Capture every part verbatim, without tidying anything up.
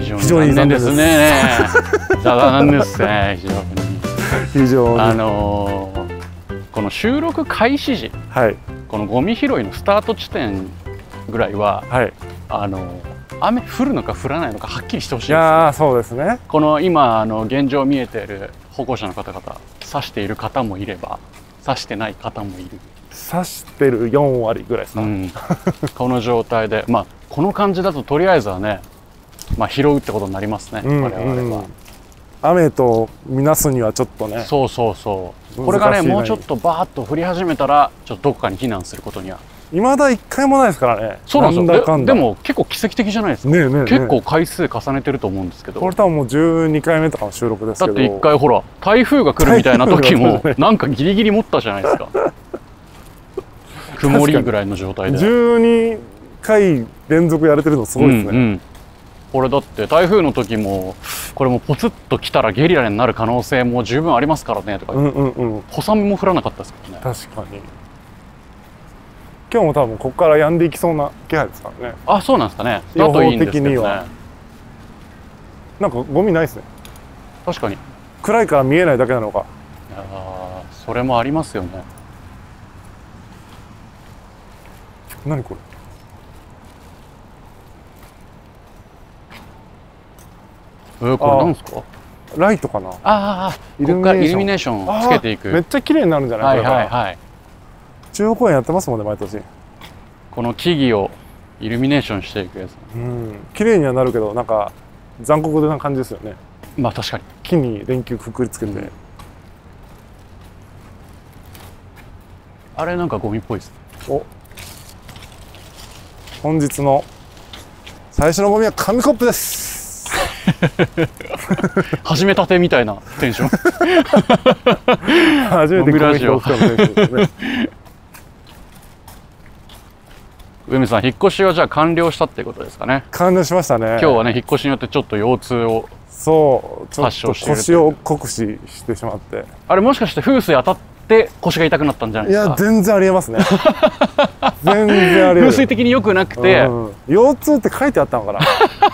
非常に残念ですね。残念ですね。非常に。 非常に。 あのー、この収録開始時、 はい、 このゴミ拾いのスタート地点ぐらいは、はい、あのー、雨降るのか降らないのかはっきりしてほしいです、ね。いやそうですね。 この今あの現状見えている歩行者の方々、指している方もいれば指してない方もいる。 指してるよんわりぐらいですか。うん、 この状態で、まあこの感じだととりあえずはね、まあ拾うってことになりますね。我々は。 雨とみなすにはちょっとね。 そうそうそう。これがねもうちょっとバーッと降り始めたら、ちょっとどこかに避難することには。 未だ一回もないですからね。 そうなんですよ。でも結構奇跡的じゃないですか。ねえねえねえ、結構回数重ねてると思うんですけど。 これ多分もうじゅうにかいめとかの収録ですけど。 だって一回ほら台風が来るみたいな時もなんかギリギリ持ったじゃないですか。曇りぐらいの状態で。 じゅうにかい連続やれてるのすごいですね。うんうん、 これだって台風の時もこれもポツッと来たらゲリラになる可能性も十分ありますからねとか。小雨も降らなかったですからね。 確かに。今日も多分ここから止んでいきそうな気配ですからね。 あ、そうなんですかね。だといいんですけどね。 なんかゴミないですね。 確かに。 暗いから見えないだけなのか。 ああ、それもありますよね。 何これ。 えー、これなんですか。 ライトかな。ああ、ここからイルミネーションつけていく。 めっちゃ綺麗になるんじゃない。 はいはいはい。 中央公園やってますもんね、毎年。 この木々をイルミネーションしていくやつ。 うん、綺麗にはなるけど、なんか残酷な感じですよね。 まあ確かに。 木に電球くくりつけて。うん、 あれなんかゴミっぽいです。 お。本日の最初のゴミは紙コップです。 始めたてみたいなテンション。 初めてゴミ拾う人のテンションですね。 上水さん、引っ越しはじゃあ完了したっていうことですかね。 完了しましたね。 今日はね、引っ越しによってちょっと腰痛をそうちょっと腰を酷使してしまって。 あれもしかして風水当たって腰が痛くなったんじゃないですか。 いや全然ありえますね。全然ありえる。 風水的に良くなくて、うん、 腰痛って書いてあったのかな。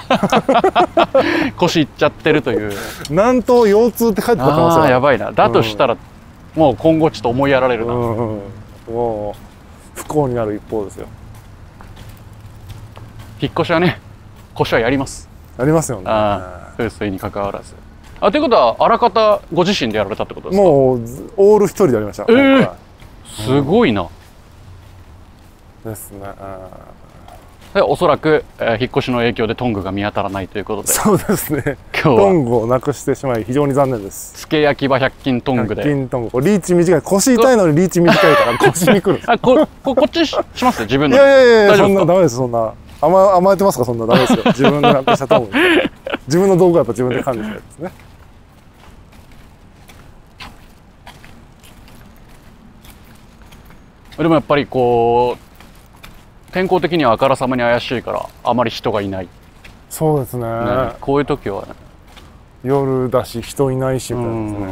腰いっちゃってるという。 なんと腰痛って書いてあったかもしれない。 やばいな。だとしたら、うん、もう今後ちょっと思いやられるな。うん、 うん、もう不幸になる一方ですよ。 引っ越しはね、腰はやります。 やりますよね。 風水に関わらず。あ、ということはあらかたご自身でやられたってことですか。 もうオール一人でやりました。えー、すごいな。 うん、ですね。 でおそらく、えー、引っ越しの影響でトングが見当たらないということで。 そうですね。 今日はトングをなくしてしまい非常に残念です。 つけ焼き場ひゃく均トングで。 ひゃく均トング。リーチ短い。腰痛いのにリーチ短いから腰にくる。 あ、こここっちします自分の。 いやいやいやそんなダメですそんな。甘甘えてますかそんなダメですよ。自分でなくしたトング。自分の道具はやっぱ自分で管理したやつですね。 でもやっぱりこう天候的にはあからさまに怪しいからあまり人がいない。 そうですね。ね、 こういう時は、ね、 夜だし人いないしみたいなですね。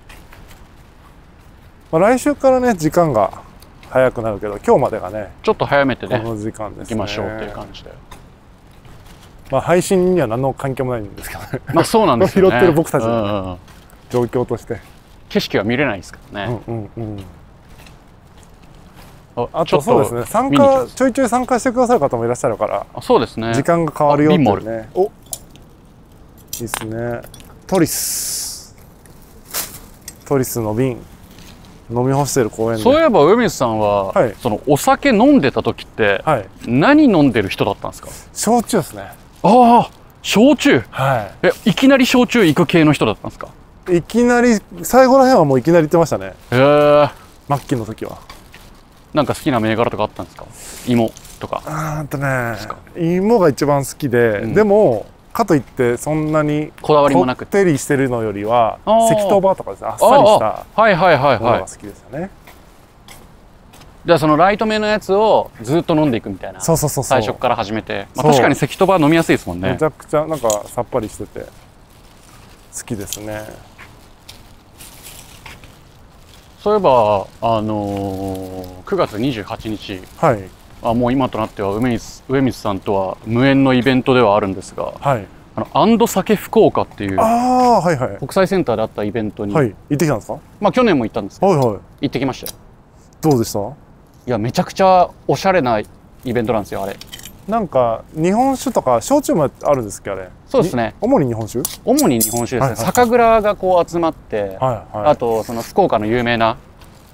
まあ、来週からね時間が早くなるけど今日までがねちょっと早めてねこの時間ですね。 行きましょうっていう感じで。 まあ配信には何の関係もないんですけどね。 まあそうなんですよね。 拾ってる僕たちの状況として景色は見れないですからね。 うんうんうん。あとそうですね、参加ちょいちょい参加してくださる方もいらっしゃるから、 あ、そうですね、 時間が変わるよっていうね。お、いいですね。トリストリスの瓶飲み干してる公園で。 そういえば上水さんは、はい、そのお酒飲んでた時って、はい、何飲んでる人だったんですか。 焼酎ですね。 ああ、焼酎。 はい。 え、いきなり焼酎行く系の人だったんですか。 いきなり最後らへんはもういきなり行ってましたね。 へえ。 末期の時は。 なんか好きな銘柄とかあったんですか。芋とか。 あーとね、芋が一番好きで、うん、でもかといってそんなにこだわりもなくこってりしてるのよりは赤唐バーとかですね、あっさりしたはいはいはいはいが好きですよね。 じゃあそのライトめのやつをずっと飲んでいくみたいな。そうそうそうそう、最初から始めて、まあ、確かに赤唐バー飲みやすいですもんね。 めちゃくちゃなんかさっぱりしてて好きですね。 そういえばあのー、くがつにじゅうはちにち、はい、あもう今となっては梅水、梅水さんとは無縁のイベントではあるんですが、はい、 あのアンド酒福岡っていうああー、はいはい。 国際センターであったイベントに、 はい、行ってきたんですか？ まあ去年も行ったんですけど、 はいはい。 行ってきましたよ。 どうでした？ いや、めちゃくちゃおしゃれなイベントなんですよ、あれ。 なんか日本酒とか焼酎もあるんですっけ、あれ。 そうですね。 主に日本酒？ 主に日本酒ですね。 はいはいはい、 酒蔵がこう集まって、 はいはい、 あとその福岡の有名な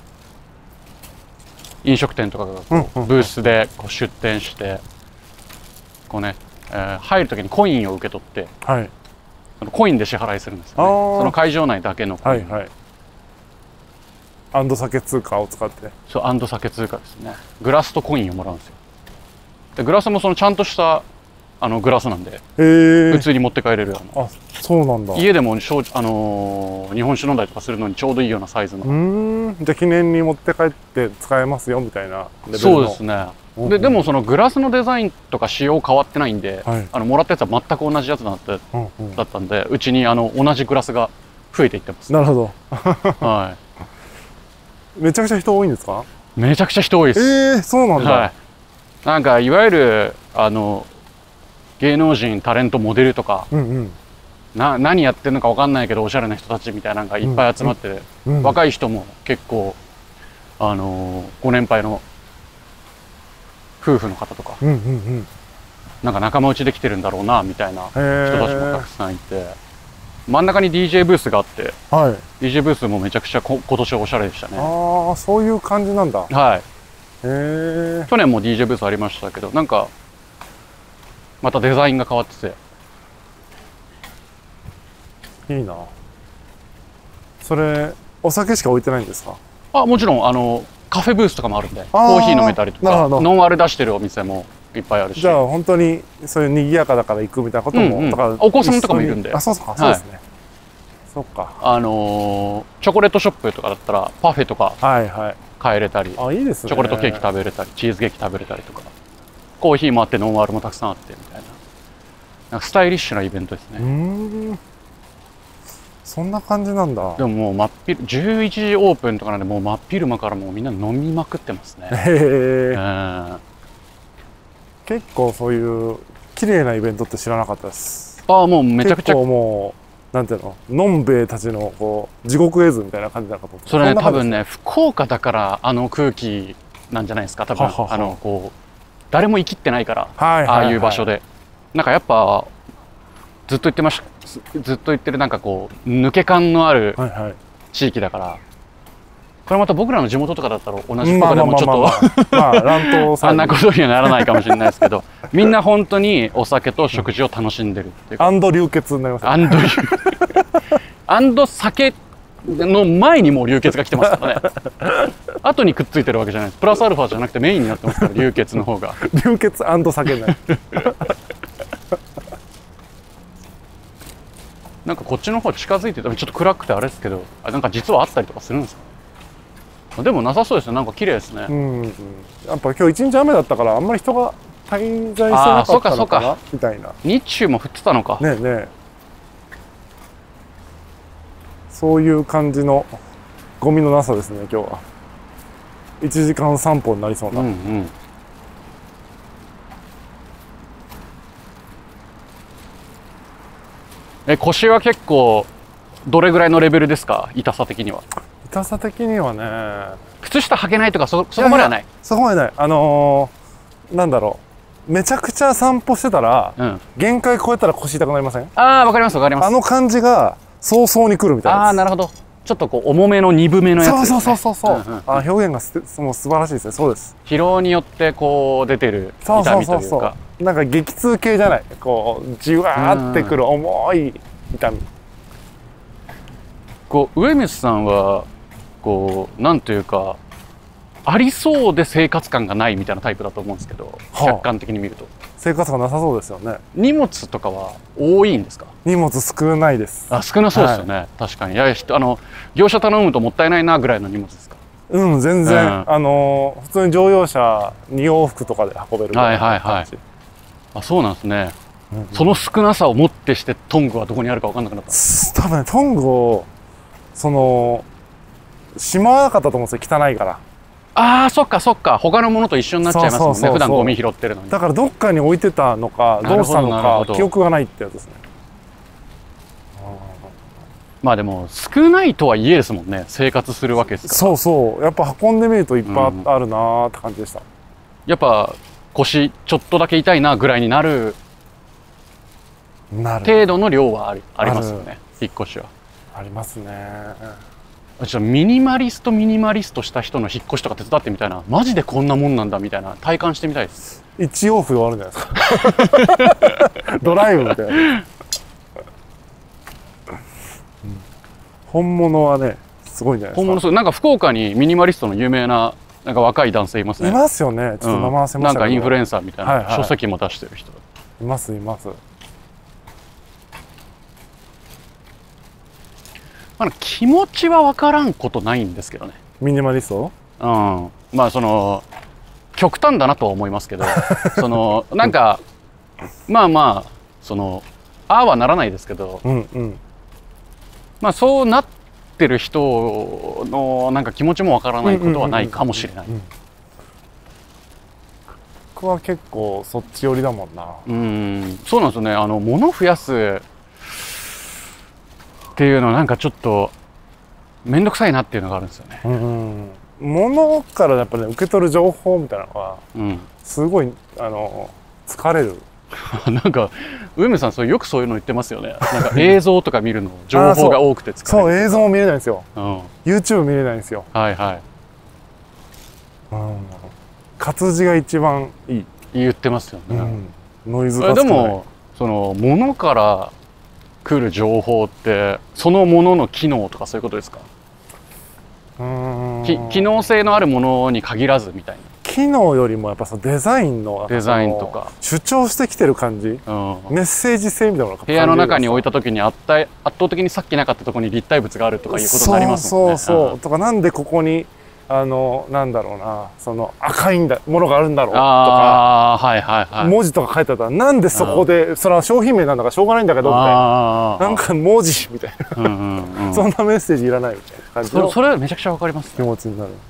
飲食店とかがこう、うんうん、ブースでこう出店して、こうね、えー、入る時にコインを受け取って、はい、そのコインで支払いするんですよね。その会場内だけのコイン。はいはい。 アンド酒通貨を使って。 そう、アンド酒通貨ですね。グラスとコインをもらうんですよ。でグラスもそのちゃんとしたあのグラスなんで、普通に持って帰れるような。 あ、そうなんだ。 家でも焼、あのー、日本酒飲んだりとかするのにちょうどいいようなサイズの。 うん。じゃあ記念に持って帰って使えますよみたいなレベルの。 そうですね。ででもそのグラスのデザインとか仕様変わってないんで、はい、あのもらったやつは全く同じやつだった、うんうん、だったんで、うちにあの同じグラスが増えていってます。 なるほど。 はい。 めちゃくちゃ人多いんですか？ めちゃくちゃ人多いです。 えー、そうなんだ。はい、 なんかいわゆるあの芸能人、タレント、モデルとか、うんうん、な何やってるのか分かんないけどおしゃれな人たちみたいなのがいっぱい集まって、うんうん、若い人も結構あのご年配の夫婦の方とか、うんうんうん、なんか仲間内で来てるんだろうなみたいな人たちもたくさんいて、真ん中に ディージェー ブースがあって、はい、ディージェー ブースもめちゃくちゃこ今年はおしゃれでしたね。 ああ、そういう感じなんだ。 はい。 へえ。 去年も ディージェー ブースありましたけど、なんかまたデザインが変わってていいな。それお酒しか置いてないんですか？ あ、もちろんあのカフェブースとかもあるんで、コーヒー飲めたりとか、ノンアル出してるお店もいっぱいあるし。 じゃあ本当にそういう賑やかだから行くみたいなことも、うんうん、 お子さんとかもいるんで。 あ、そうそうか、そうですね。はい、そっか。 あのー、チョコレートショップとかだったらパフェとか買えれたり、 はいはい、あ、いいですね。 チョコレートケーキ食べれたり、チーズケーキ食べれたりとか、コーヒーもあってノンアルもたくさんあってみたいな、なんかスタイリッシュなイベントですね。うーん、 そんな感じなんだ。 でももう真っ昼じゅういちじオープンとかなんで、もう真っ昼間からもうみんな飲みまくってますね。へえ。ー、 結構そういう綺麗なイベントって知らなかったです。 ああ、もうめちゃくちゃ。 結構もうなんていうの、のんべえたちのこう地獄絵図みたいな感じなのかと思って。 それね、多分ね、福岡だからあの空気なんじゃないですか。多分はははあのこう誰も生きってないから、はいはいはい、ああいう場所でなんかやっぱずっと言ってましずっと言ってるなんかこう抜け感のある地域だから、はいはい、これまた僕らの地元とかだったら同じ福岡でもちょっとあんなことにはならないかもしれないですけど、みんな本当にお酒と食事を楽しんでるっていうか、 アンド流血になりますね。 アンド流アンド酒の前にもう流血が来てますからね。後にくっついてるわけじゃないです。プラスアルファじゃなくてメインになってますから、流血の方が。 流血アンド酒になる。 なんかこっちの方近づいててもちょっと暗くてあれですけど、あ、なんか実はあったりとかするんですか？でもなさそうですね。なんか綺麗ですね。うん、うん、 やっぱ今日一日雨だったからあんまり人が滞在してなかったのかなみたいな。 日中も降ってたのか。 ねえねえ。そういう感じのゴミのなさですね、今日は。いちじかん散歩になりそうな。うんうん、 え、腰は結構どれぐらいのレベルですか？痛さ的には。 痛さ的にはね、 靴下履けないとか そ, そこまではない。いやいや、 そこまでない。あのー、なんだろう、めちゃくちゃ散歩してたら、うん、限界超えたら腰痛くなりません？ ああ、わかりますわかります。 あの感じが早々に来るみたいな。 ああ、なるほど。ちょっとこう重めの鈍めのやつですね。 そうそうそうそうそう、うんうん、あ、表現がすもう素晴らしいですね。そうです。 疲労によってこう出てる痛みというか、そうそうそうそう、 なんか激痛系じゃない、こうじわーってくる重い痛み。 こう上水さんはこうなんというかありそうで生活感がないみたいなタイプだと思うんですけど、はあ、客観的に見ると生活感なさそうですよね。 荷物とかは多いんですか？ 荷物少ないです。 あ、少なそうですよね、はい、確かに。いや、あの業者頼むともったいないなぐらいの荷物ですか？ うん、全然、うん、あの普通に乗用車に往復とかで運べるぐらいの感じ。はいはいはい。 あ、そうなんですね、うんうん、その少なさをもってしてトングはどこにあるか分かんなくなった。 多分ね、トングをそのしまわなかったと思うんですよ、汚いから。 ああ、そっかそっか、他のものと一緒になっちゃいますもんね。普段ゴミ拾ってるのに。 だからどっかに置いてたのかどうしたのか記憶がないってやつですね。 まあでも少ないとはいえですもんね、生活するわけですから。 そうそう、やっぱ運んでみるといっぱいあるなーって感じでした。うん、 やっぱ腰ちょっとだけ痛いなぐらいになる程度の量はあり、ありますよね、引っ越しは。ありますね。 ちょっとミニマリストミニマリストした人の引っ越しとか手伝ってみたいな、マジでこんなもんなんだみたいな体感してみたいです。 一往復で終わるんじゃないですか。ドライブみたいな。本物はね、すごいんじゃないですか。 本物、そうなんか福岡にミニマリストの有名ななんか若い男性いますね。 いますよね。ちょっと名前忘れましたけど、うん、 なんかインフルエンサーみたいな、はいはい、書籍も出してる人。 いますいます。 まあ気持ちは分からんことないんですけどね。 ミニマリスト？ うん。まあその極端だなとは思いますけど、そのなんかまあまあそのああはならないですけど。 うんうん。まあそうなってる人のなんか気持ちもわからないことはないかもしれない。 僕は結構そっち寄りだもんな。 うん、そうなんですよね。あの物増やすっていうのはなんかちょっと面倒くさいなっていうのがあるんですよね。うんうん、物からやっぱね受け取る情報みたいなのが、うん、すごいあの疲れる。 なんか上村さん、そうよくそういうの言ってますよね。なんか映像とか見るの情報が多くて疲れる。 そう、映像も見れないんですよ。うん、YouTube 見れないんですよ。 はいはい。 うん、活字が一番いい。 言ってますよね。 うん、ノイズが少ない。 でもその物から来る情報ってそのものの機能とかそういうことですか？うん、き機能性のあるものに限らずみたいな。 機能よりもやっぱそのデザインのデザインとか主張してきてる感じ、うん、メッセージ性みたいなのが部屋の中に置いた時に圧倒的にさっきなかったところに立体物があるとかいうことになりますもんね。 そうそうそう、うん、とかなんでここにあのなんだろうな、その赤いんだものがあるんだろうとか、 あ、はいはいはい、 文字とか書いてあったらなんでそこで、うん、それは商品名なんだからしょうがないんだけどみたいな、なんか文字みたいな、うんうん、うん、そんなメッセージいらないみたいな感じのそ, それはめちゃくちゃわかります、ね、 気持ちになる。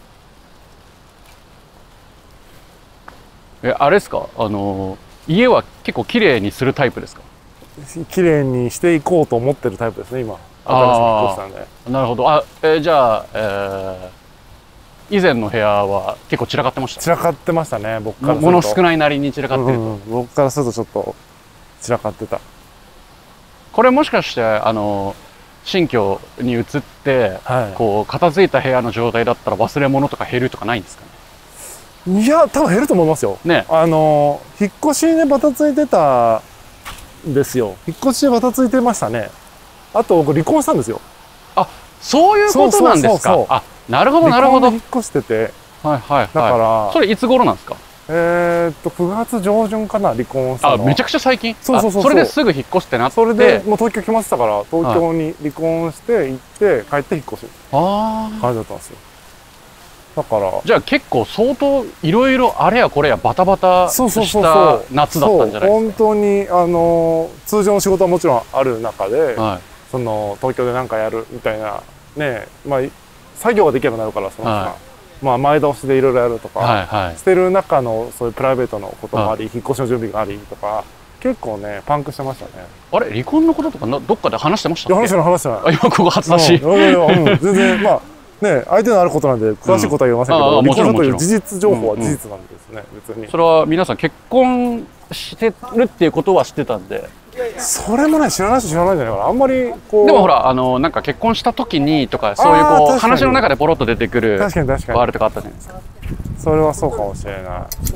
え、あれですか、あの家は結構綺麗にするタイプですか？ 綺麗にしていこうと思ってるタイプですね、今。新しい引っ越したんで。 なるほど。あ、えー、じゃあ、えー、以前の部屋は結構散らかってました？ 散らかってましたね、僕からすると。 物少ないなりに散らかってると、うんうん、 僕からするとちょっと散らかってた。 これもしかしてあの新居に移って、はい、こう片付いた部屋の状態だったら忘れ物とか減るとかないんですかね？ いや、多分減ると思いますよ。ね、あの引っ越しでバタついてたんですよ。引っ越しでバタついてましたね。あと僕離婚したんですよ。 あ、そういうことなんですか。あ、なるほどなるほど。 引っ越してて、 はいはいはい。 だからそれいつ頃なんですか？ えーっとくがつ上旬かな、離婚したの。 あ、めちゃくちゃ最近。 そうそうそう。 それですぐ引っ越してなって。 それでもう東京来ましたから、東京に離婚して行って帰って引っ越し。ああ。感じだったんですよ。だからじゃあ結構相当いろいろあれやこれやバタバタした夏だったんじゃないですか？ 本当にあの通常の仕事はもちろんある中で、はい、その東京で何かやるみたいなね、まあ作業ができればなるからその、はい、まあ前倒しでいろいろやるとか、はいはい、してる中のそういうプライベートのこともあり、はい、引っ越しの準備がありとか結構ねパンクしてましたね。 あれ離婚のこととかなどっかで話してましたっけ？ 話してない話してない。 あ、今ここ初出し。 うん、全然まあ。ね、相手のあることなんで詳しいことは言いませんけど、離婚という事実情報は事実なんですね、別に。 それは皆さん結婚してるっていうことは知ってたんで。 それもね、知らない人知らないんじゃないかな。あんまりこう。 でもほら、あのなんか結婚した時にとかそういうこう話の中でポロッと出てくる確かに確かにあるとかあったじゃないですか。 それはそうかもしれない。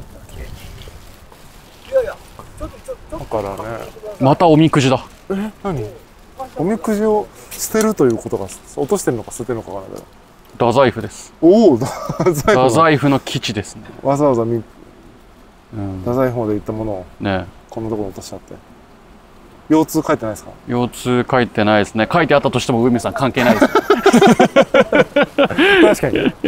だからね。 またおみくじだ。 え、何？おみくじを捨てるということが落としてるのか捨ててるのかわからないけど。 太宰府です。 おお、太宰府の基地ですね。 わざわざみ、うん、太宰府まで行ったものをね、こんなところ落としちゃって。腰痛書いてないですか？ 腰痛書いてないですね。書いてあったとしても海さん関係ないです。 確かに。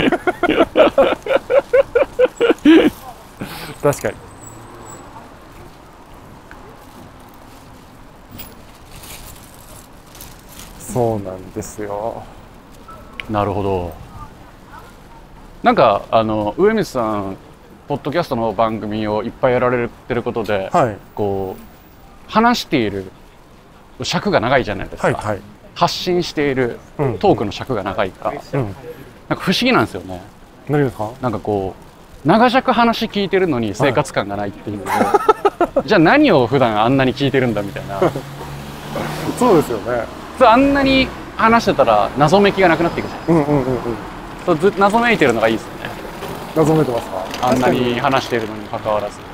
確かに。そうなんですよ。 なるほど。なんかあの上水さんポッドキャストの番組をいっぱいやられてることで、はい、こう話している尺が長いじゃないですか。はいはい、 発信しているトークの尺が長いから、うん、なんか不思議なんですよね。 何ですか？ なんかこう長尺話聞いてるのに生活感がないっていうので、はい、じゃあ何を普段あんなに聞いてるんだみたいなそうですよね。 そうあんなに話してたら謎めきがなくなっていくじゃん。うんうんうんうん。そうず謎めいてるのがいいですよね。 謎めいてますか？ あんなに話しているのに関わらず。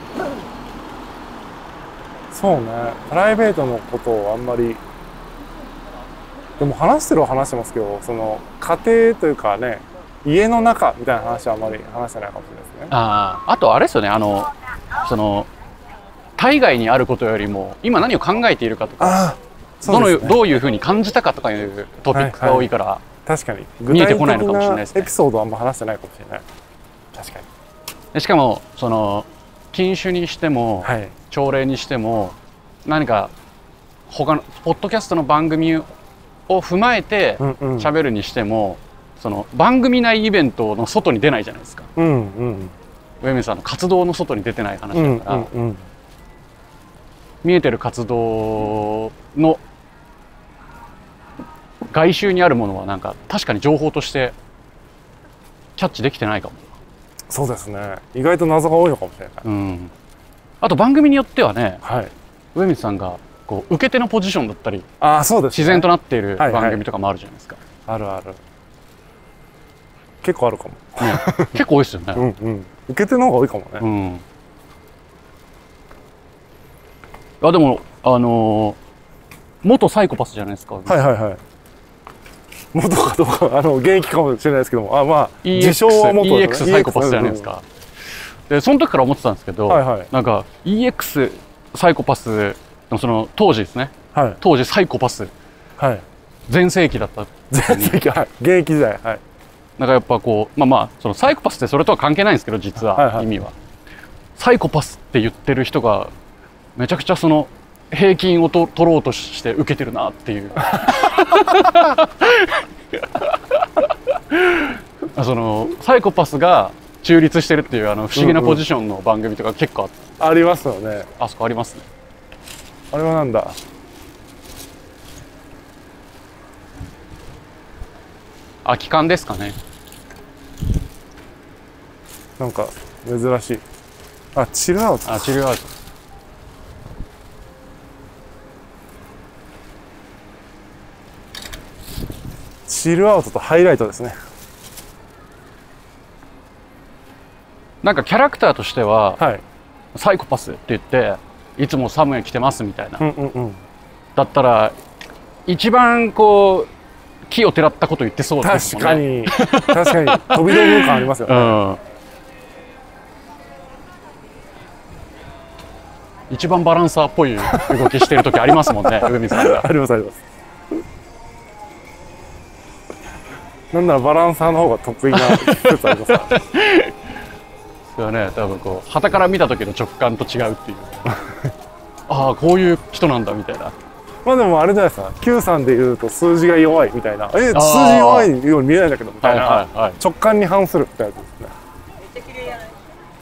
そうね。プライベートのことをあんまりでも話してるは話してますけど、その家庭というかね、家の中みたいな話はあんまり話してないかもしれないですね。 ああ、あとあれですよね。あのその対外にあることよりも今何を考えているかとか。どのどういうふうに感じたかとかいうトピックが多いから、はいはい、 確かに見えてこないのかもしれないですね。 エピソードはあんま話してないかもしれない。確かに。 でしかもその禁酒にしても、はい、朝礼にしても何か他のポッドキャストの番組を踏まえて喋るにしても、うんうん、その番組内イベントの外に出ないじゃないですか。うんうん、上水さんの活動の外に出てない話だから、うんうんうん、見えてる活動の外周にあるものはなんか確かに情報としてキャッチできてないかも。 そうですね。意外と謎が多いのかもしれない。うん、 あと番組によってはね、はい、上水さんがこう受け手のポジションだったり、 あ、そうですね、 自然となっている番組とかもあるじゃないですか。 はいはい、あるある。結構あるかも。 ね、結構多いですよね。 うん、うん、受け手の方が多いかもね。うん、 あでもあのー、元サイコパスじゃないですか。 はいはいはい。元かどうかあの現役かもしれないですけども、あまあ自称は元、ね、 イーエックス サイコパスじゃないですか。でその時から思ってたんですけど、はいはい、なんか イーエックス サイコパスのその当時ですね、はい、当時サイコパス、はい、全盛期だった全盛期、はい、現役時代、はい、 なんかやっぱこうまあまあそのサイコパスってそれとは関係ないんですけど実は、はいはい、意味はサイコパスって言ってる人がめちゃくちゃその平均をと取ろうとして受けてるなっていうそのサイコパスが中立してるっていうあの不思議なポジションの番組とか結構 あ,、 うんうん、ありますよね。 あそこありますね。 あれはなんだ、 空き缶ですかね。 なんか珍しい。あ、チルアウト。 あ、チルアウト。 チルアウトとハイライトですね。 なんかキャラクターとしては、はい、サイコパスって言っていつもサムへ来てますみたいな、うんうんうん、だったら一番こう木をてらったこと言ってそうですもんね。 確かに確かに飛び道具感ありますよね、うん、 一番バランサーっぽい動きしてる時ありますもんね上水さんが。 ありますあります。なんならバランサーの方が得意な説ありますからそれはね、多分こう傍から見た時の直感と違うっていうああこういう人なんだみたいな。 まあでもあれじゃないですか、Q さんでいうと数字が弱いみたいな、え数字弱いように見えないんだけどみたいな、はいはいはい、直感に反するみたいなやつですね。めっちゃ綺麗やない。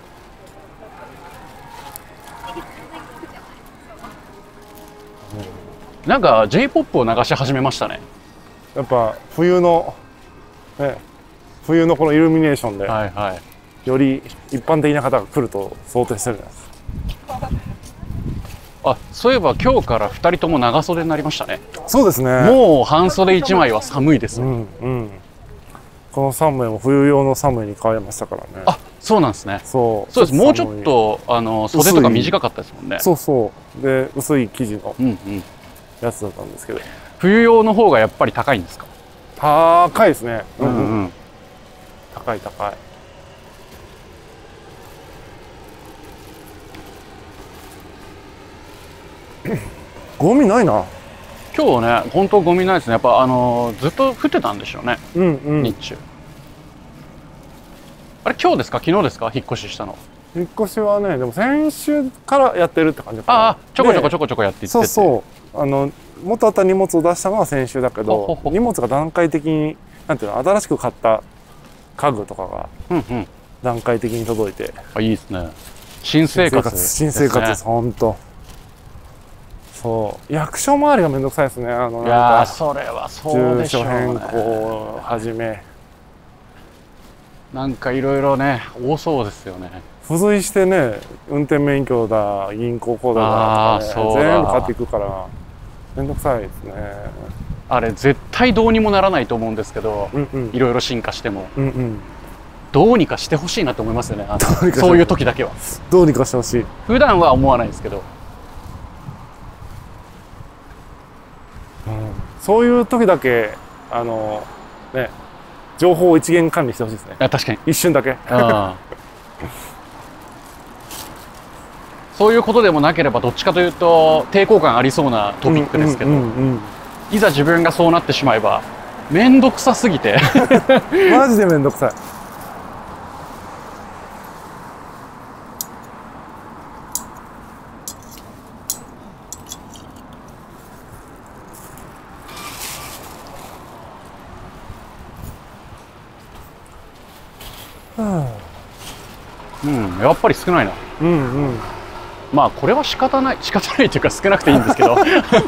なんか J-ポップ を流し始めましたね。 やっぱ冬のね、冬のこのイルミネーションで、はいはい、より一般的な方が来ると想定してるんです。 あ、そういえば今日からふたりとも長袖になりましたね。 そうですね。 もう半袖いちまいは寒いです、うんうん、このさんまいも冬用のさんまいに変えましたからね。 あ、そうなんですね。そうそうです。もうちょっとあの袖とか短かったですもんね。 そうそうで薄い生地のやつだったんですけど、うんうん、 冬用の方がやっぱり高いんですか？ 高いですね。うんうん、うん、高い高い。ゴミないな。 今日ね、本当ゴミないですね。やっぱあのー、ずっと降ってたんでしょうね。うんうん、日中。あれ今日ですか？昨日ですか？引っ越ししたの。 引っ越しはね、でも先週からやってるって感じかな。 ああ、ちょこちょこちょこちょこやっていってて。 そうそう。あの元あった荷物を出したのは先週だけど、ほほほ荷物が段階的になんていうの、新しく買った家具とかが段階的に届いて、うんうん、 あ、いいですね。新生活ですね。 新生活です。本当そう役所周りがめんどくさいですね。あのいやーそれはそうでしょうね。 住所変更をはじめなんかいろいろね多そうですよね。 付随してね運転免許だ銀行口座だとか、ね、全部買っていくからめんどくさいですね。 あれ絶対どうにもならないと思うんですけど、いろいろ進化しても、うん、うん、どうにかしてほしいなと思いますよね。あのそういう時だけはどうにかしてほしい。 普段は思わないですけど、 うん、そういう時だけあのね情報を一元管理してほしいですね。 あ確かに一瞬だけそういうことでもなければどっちかというと抵抗感ありそうなトピックですけど、いざ自分がそうなってしまえば面倒くさすぎてマジで面倒くさい。 うん、やっぱり少ないな。うんうん。まあこれは仕方ない仕方ないというか少なくていいんですけど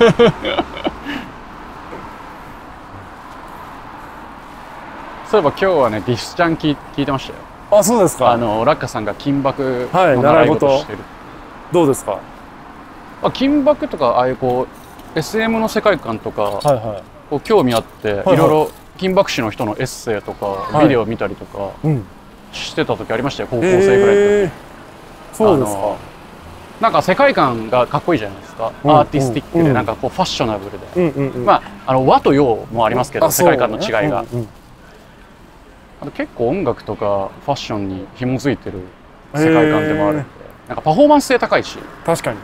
そういえば今日はねディスちゃん聞い聞いてましたよ。 あ、そうですか。 あのラッカさんが金箔の習い事をしてる、はい、 どうですか。 あ、金箔とかああいうこう エスエム の世界観とか、はいはい、こう興味あって、はいはい、いろいろ金箔師の人のエッセイとか、はい、ビデオ見たりとか、うん、してた時ありましたよ、高校生ぐらいの時。えー、そうですか。なんか世界観がかっこいいじゃないですか、うん、アーティスティックでなんかこうファッショナブルで、うんうん、まああの和と洋もありますけど、世界観の違いが、うんうん、あと結構音楽とかファッションに紐づいてる世界観でもあるんで、なんかパフォーマンス性高いし。 確かにね。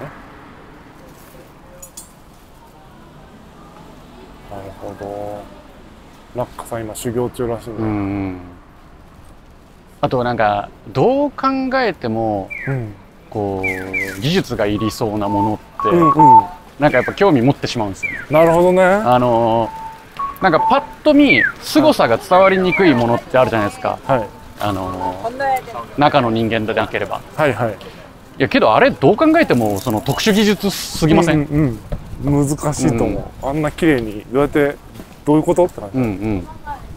なるほど。ラッカさん今修行中らしいんだ。うん、 あとなんかどう考えても、うん、こう技術がいりそうなものって、うんうん、なんかやっぱ興味持ってしまうんですよね。 なるほどね。 あのなんかパッと見凄さが伝わりにくいものってあるじゃないですか、はい、あの中の人間でなければ。はいはい。いやけどあれどう考えてもその特殊技術すぎません？ うんうん、難しいと思う、うん、あんな綺麗にどうやってどういうことって感じ。うんうん。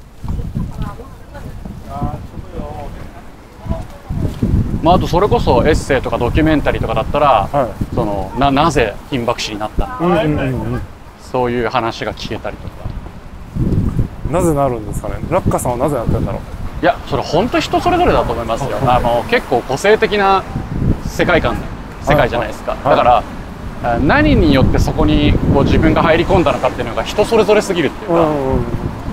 まあ、あとそれこそエッセイとかドキュメンタリーとかだったら、はい、その な, なぜ金箔師になったのか、うんうんうん、そういう話が聞けたりとか。 なぜなるんですかね。ラッカさんはなぜなってるんだろう。 いやそれ本当人それぞれだと思いますよ。あの結構個性的な世界観世界じゃないですか、はいはい、だから、はい、何によってそこにこう自分が入り込んだのかっていうのが人それぞれすぎるっていうか、うんうん、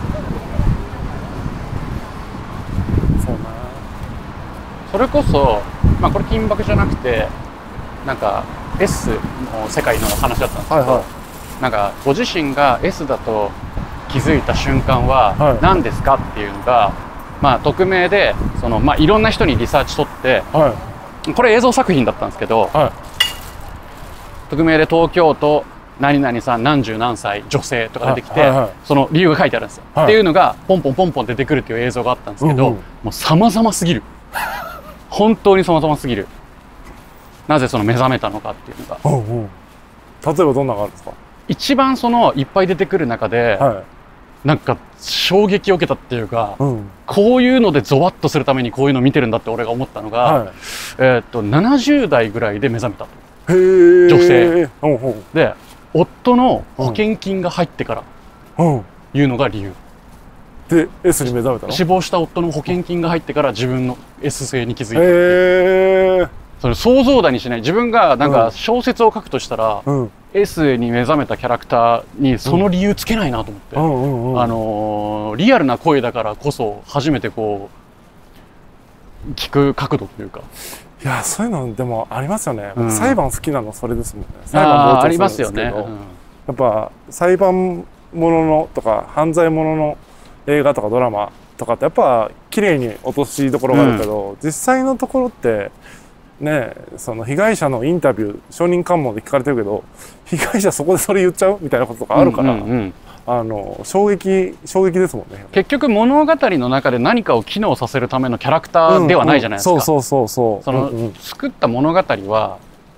それこそ、まあ、これ金箔じゃなくてなんか S の世界の話だったんですけど、はいはい、なんかご自身が S だと気づいた瞬間は何ですかっていうのが、まあ、匿名でその、まあ、いろんな人にリサーチ取って、はい、これ映像作品だったんですけど、はい、匿名で東京都何々さん何十何歳女性とか出てきて、はいはいはい、その理由が書いてあるんですよ、はい、っていうのがポンポンポンポン出てくるっていう映像があったんですけど、うんうん、もう様々すぎる本当に様々すぎる。なぜその目覚めたのかっていうのが、うんうん、 例えばどんなのがあるんですか。 一番そのいっぱい出てくる中で、はい、なんか衝撃を受けたっていうか、うん、こういうのでゾワッとするためにこういうの見てるんだって俺が思ったのが、はい、えー、っとななじゅう代ぐらいで目覚めたと。へー、女性、うんうん、で夫の保険金が入ってからいうのが理由、 うん、で S に目覚めたの。 死亡した夫の保険金が入ってから自分の S 性に気づいたっていう。それ想像だにしない。自分がなんか小説を書くとしたら、うん、S に目覚めたキャラクターにその理由つけないなと思って、うんうんうん、あのー、リアルな声だからこそ初めてこう聞く角度というか。 いやそういうのでもありますよね、うん、裁判好きなのそれですもんね。 裁判ありますよね、うん、 やっぱ裁判もののとか犯罪ものの映画とかドラマとかってやっぱ綺麗に落としどころがあるけど、うん、実際のところってね、その被害者のインタビュー証人喚問で聞かれてるけど被害者そこでそれ言っちゃうみたいなこととかあるから、うんうんうん、あの衝撃衝撃ですもんね。 結局物語の中で何かを機能させるためのキャラクターではないじゃないですか。 そうそうそうそう。 その、うんうん、作った物語は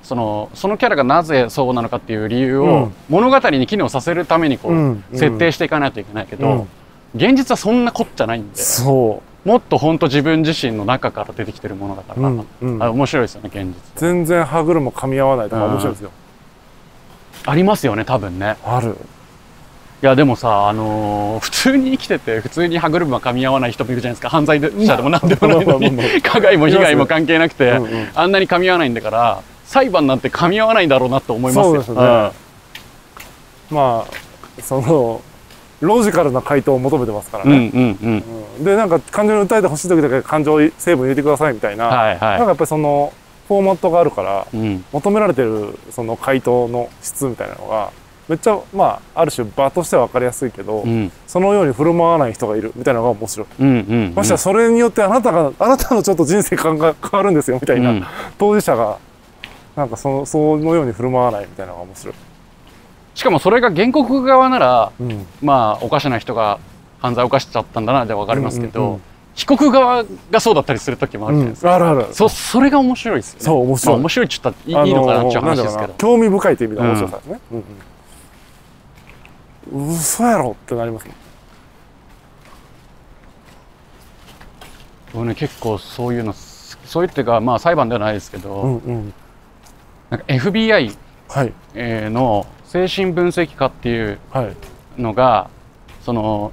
そのそのキャラがなぜそうなのかっていう理由を物語に機能させるためにこう、うんうん、設定していかないといけないけど、うん、現実はそんなこっちゃないんで、そうもっと本当自分自身の中から出てきてるものだから、うんうん、あ面白いですよね現実。 全然歯車噛み合わないとか面白いですよ、 うん、ありますよね多分ね。 ある。 いやでもさ、あのー、普通に生きてて普通に歯車噛み合わない人もいるじゃないですか。犯罪者でも何でもないのに加害も被害も関係なくて、うんうん、あんなに噛み合わないんだから裁判なんて噛み合わないんだろうなと思いますよ。そうですね、うん、 まあそのロジカルな回答を求めてますからね。うんうんうんうん、でなんか感情に訴えてほしい時だけ感情成分入れてくださいみたいな、はいはい、なんかやっぱりそのフォーマットがあるから、うん、求められてるその回答の質みたいなのがめっちゃまあある種場としては分かりやすいけど、うん、そのように振る舞わない人がいるみたいなのが面白い。うんうんうん、ましてはそれによってあなたがあなたのちょっと人生観が変わるんですよみたいな、うん、当事者がなんかそのそのように振る舞わないみたいなのが面白い。 しかもそれが原告側なら、うん、まあおかしな人が犯罪を犯しちゃったんだなで分かりますけど、うんうんうん、被告側がそうだったりする時もあるじゃないですか。うん、あるある。そそれが面白いですよね。そう面白い。まあ、面白いって言ったらいいのかなっていう話ですけど。 興味深いという意味で面白さですね。うんうん、嘘やろってなりますね。 僕ね結構そういうのそういうっていうかまあ裁判ではないですけど、うんうん、なんか エフビーアイ の精神分析家っていうのが、はい、その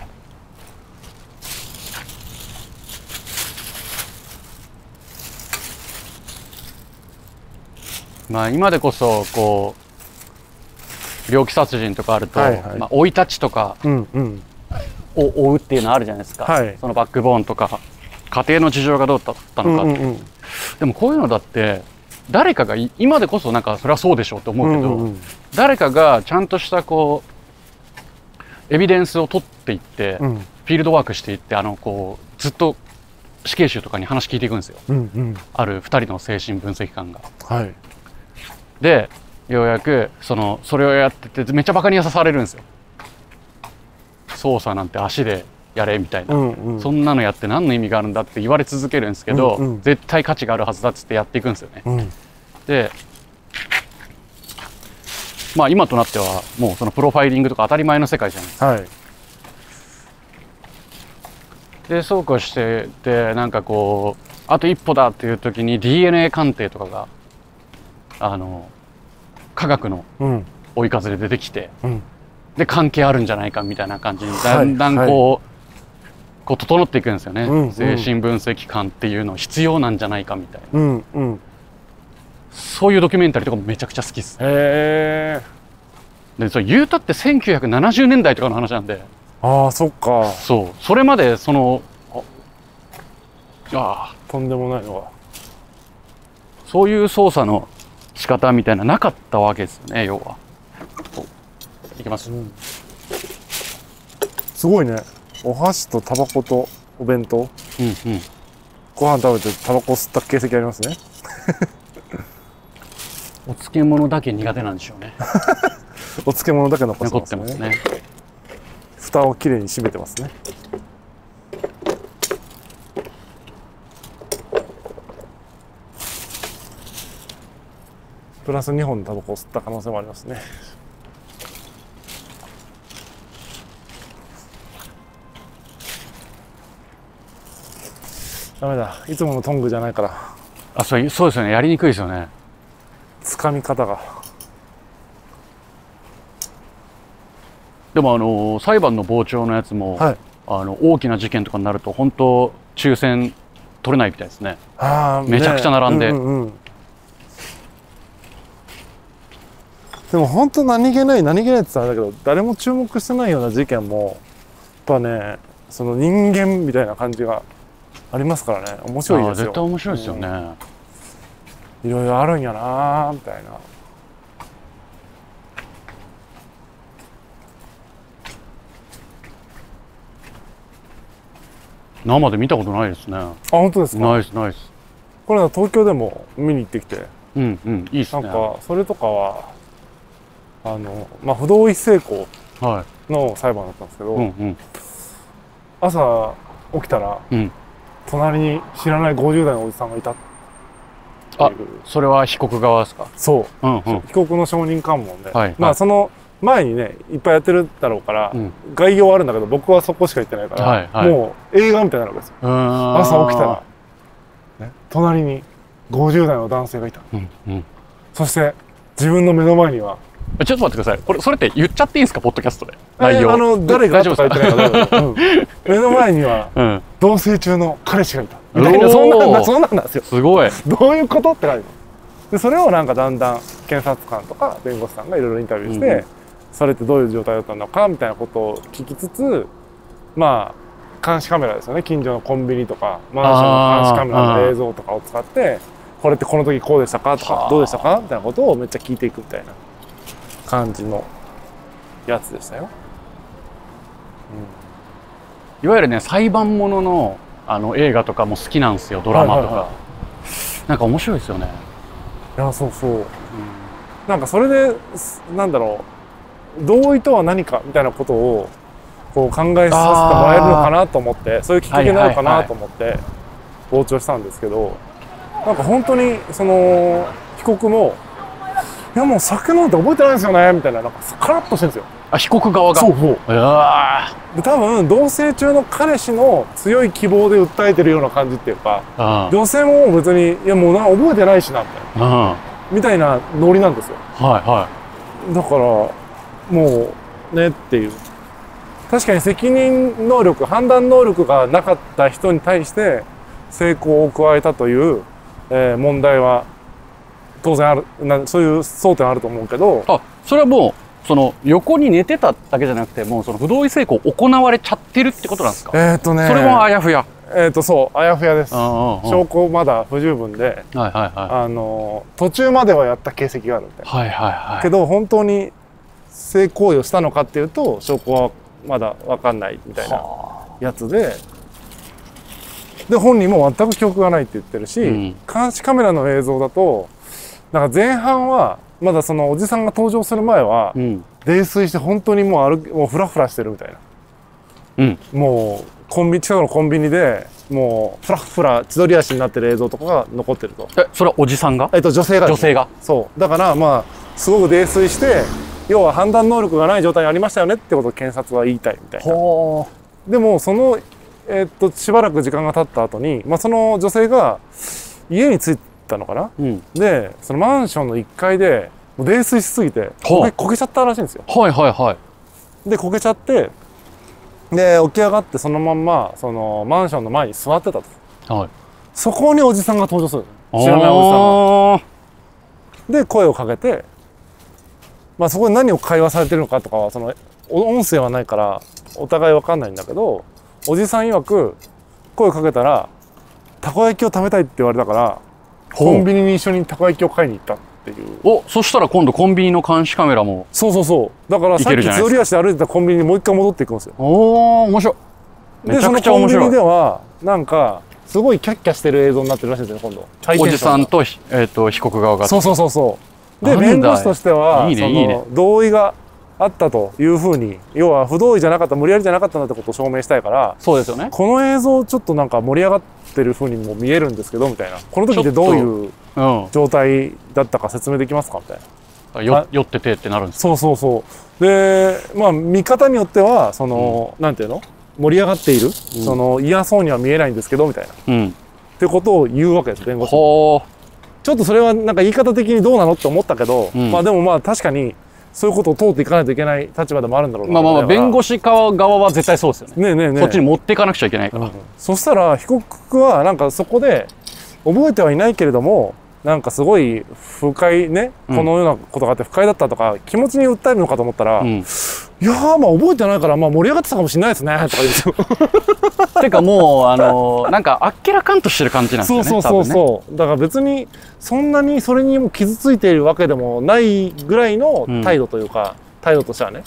まあ今でこそこう猟奇殺人とかあると生、はいはい、まあ、い立ちとかを追うっていうのあるじゃないですか、はい、そのバックボーンとか家庭の事情がどうだったのか、うんうんうん、でもこういうのだって誰かが今でこそなんかそれはそうでしょうと思うけど、うんうんうん、誰かがちゃんとしたこうエビデンスを取っていって、うん、フィールドワークしていってあのこうずっと死刑囚とかに話聞いていくんですよ、うんうん、あるふたりの精神分析官が。はい、でようやくそのそれをやっててめっちゃバカにされるんですよ。捜査なんて足でやれみたいな、うんうん、そんなのやって何の意味があるんだって言われ続けるんですけど、うんうん、絶対価値があるはずだっつってやっていくんですよね。うん、でまあ今となってはもうそのプロファイリングとか当たり前の世界じゃないですか。はい、でそうこうしててなんかこうあと一歩だっていう時に ディーエヌエー 鑑定とかがあの科学の追い風で出てきて、うん、で関係あるんじゃないかみたいな感じにだんだんこう、はいはい、こう整っていくんですよね、うんうん、精神分析官っていうの必要なんじゃないかみたいな、うんうん、そういうドキュメンタリーとかもめちゃくちゃ好きです。へー。でそれ言うたってせんきゅうひゃくななじゅうねんだいとかの話なんで。 ああそっか。 そうそれまでそのああとんでもないのがそういう操作の仕方みたいななかったわけですよね要は。いきます、うん、 すごいね。お箸とタバコとお弁当、うんうん、ご飯食べてタバコ吸った形跡ありますねお漬物だけ苦手なんでしょうねお漬物だけ残ってますね。 残ってますね。 蓋をきれいに閉めてますね。プラスにほんタバコを吸った可能性もありますね。ダメだ、いつものトングじゃないから。 あ、そう、そうですよね。やりにくいですよね。 掴み方が。 でもあの裁判の傍聴のやつも、はい、あの大きな事件とかになると本当抽選取れないみたいですね。あめちゃくちゃ並んで。うんうんうん、 でも本当何気ない何気ないって言ったらあれだけど誰も注目してないような事件もやっぱねその人間みたいな感じがありますからね。面白いですよ。 絶対面白いですよね、 うん、いろいろあるんやなみたいな。 生で見たことないですね。あ、 本当ですか。 ナイスナイス。 これは東京でも見に行ってきて、 うんうん、いいっすね。 なんかそれとかはあのまあ不同意性交の裁判だったんですけど、はい、うんうん、朝起きたら、うん、隣に知らないごじゅう代のおじさんがいた。 っていう。 それは被告側ですか？ そう、うんうん、被告の証人喚問で、はい、まあその前にねいっぱいやってるだろうから、うん、概要はあるんだけど僕はそこしか行ってないから、はいはい、もう映画みたいになるわけですよ。朝起きたら、ね、隣にごじゅう代の男性がいた、うんうん、そして自分の目の前にはちょっと待ってください。これそれって言っちゃっていいんですか、ポッドキャストで内容。 あの誰がとか言ってないから、うん、目の前には同棲中の彼氏がいたみたいな、そんなんそんなんなんですよ。 すごい。 どういうことって感じで、それをなんかだんだん検察官とか弁護士さんがいろいろインタビューして、うん、それってどういう状態だったのかみたいなことを聞きつつ、まあ監視カメラですよね、近所のコンビニとかマンションの監視カメラの映像とかを使って、これってこの時こうでしたかとかどうでしたかみたいなことをめっちゃ聞いていくみたいな感じのやつでしたよ。 うん、いわゆるね裁判もののあの映画とかも好きなんですよ、ドラマとか、はいはいはい、なんか面白いですよね。 いやそうそう、うん、なんかそれでなんだろう、同意とは何かみたいなことをこう考えさせてもらえるのかなと思って、そういうきっかけになるかなと思って傍聴したんですけど、なんか本当にその被告もいやもう酒飲んで覚えてないですよねみたいな、なんかカラッとしてるんですよ。 あ、被告側が。 そうそう。いやで多分同棲中の彼氏の強い希望で訴えてるような感じっていうか、女性も別にいやもうな覚えてないしなみたいなみたいなノリなんですよ。 はいはい。 だからもうねっていう、確かに責任能力判断能力がなかった人に対して性交を加えたという、えー、問題は当然あるな、そういう争点あると思うけど、 あ、それはもうその横に寝てただけじゃなくて、もうその不同意性交行われちゃってるってことなんですか？ えっとね、 それもあやふや。 えっとそうあやふやです。証拠まだ不十分で、はいはいはい、あの途中まではやった形跡があるみたいな。はいはいはい。けど本当に性行為をしたのかっていうと証拠はまだ分かんないみたいなやつで、で本人も全く記憶がないって言ってるし、うん、監視カメラの映像だとなんか前半はまだそのおじさんが登場する前は、うん、泥酔して本当にもう歩もうフラフラしてるみたいな、うん、もうコンビ近くのコンビニでもうフラフラ千鳥足になってる映像とかが残ってると。 え、それはおじさんが？ えっと女性が、ね、 女性が。 そうだからまあすごく泥酔して要は判断能力がない状態にありましたよねってことを検察は言いたいみたいな。でもその、えー、っとしばらく時間が経った後に、まあ、その女性が家に着いたのかな、うん、でそのマンションのいっかいでもう泥酔しすぎて焦げ、焦げちゃったらしいんですよ。 はいはいはい。 で焦げちゃってで起き上がってそのまんまそのマンションの前に座ってたと、はい、そこにおじさんが登場する。知らないおじさんが。で声をかけて、まあ、そこで何を会話されてるのかとかはその音声はないからお互い分かんないんだけど、おじさん曰く声をかけたらたこ焼きを食べたいって言われたからコンビニに一緒にたこ焼きを買いに行ったっていう。 お、そしたら今度コンビニの監視カメラも。 そうそうそう。だからさっき千鳥足で歩いてたコンビニにもう一回戻っていくんですよ。 おお、面白い。めちゃくちゃ面白い。でそのコンビニではなんかすごいキャッキャしてる映像になってるらしいんですよ、今度。 おじさんと、えー、と被告側が。 そうそうそうそう。で弁護士としてはいいね、いいね、同意があったというふうに、要は不同意じゃなかった、無理やりじゃなかったんだってことを証明したいから、 そうですよね。 この映像ちょっとなんか盛り上がってるふうにも見えるんですけどみたいな、この時ってどういう状態だったか説明できますかみたいな。よ酔っててってなるんですか。 そうそうそう。でまあ見方によってはその、うん、なんていうの盛り上がっている、うん、その嫌そうには見えないんですけどみたいな、うん、ってことを言うわけです、弁護士は。ちょっとそれはなんか言い方的にどうなのって思ったけど、うん、まあでもまあ確かにそういうことを通っていかないといけない立場でもあるんだろうな。 まあまあまあ弁護士側は絶対そうですよね。ねえねえねえ、こっちに持っていかなくちゃいけないから、うん、 そしたら被告はなんかそこで覚えてはいないけれどもなんかすごい不快ね、うん、このようなことがあって不快だったとか気持ちに訴えるのかと思ったら、うん、いやーまあ覚えてないからまあ盛り上がってたかもしれないですねとか言うんですよ。 てかもうあのー、なんかあっけらかんとしてる感じなんですよね。 そうそうそうそう、ね、だから別にそんなにそれにも傷ついているわけでもないぐらいの態度というか、うん、態度としてはね。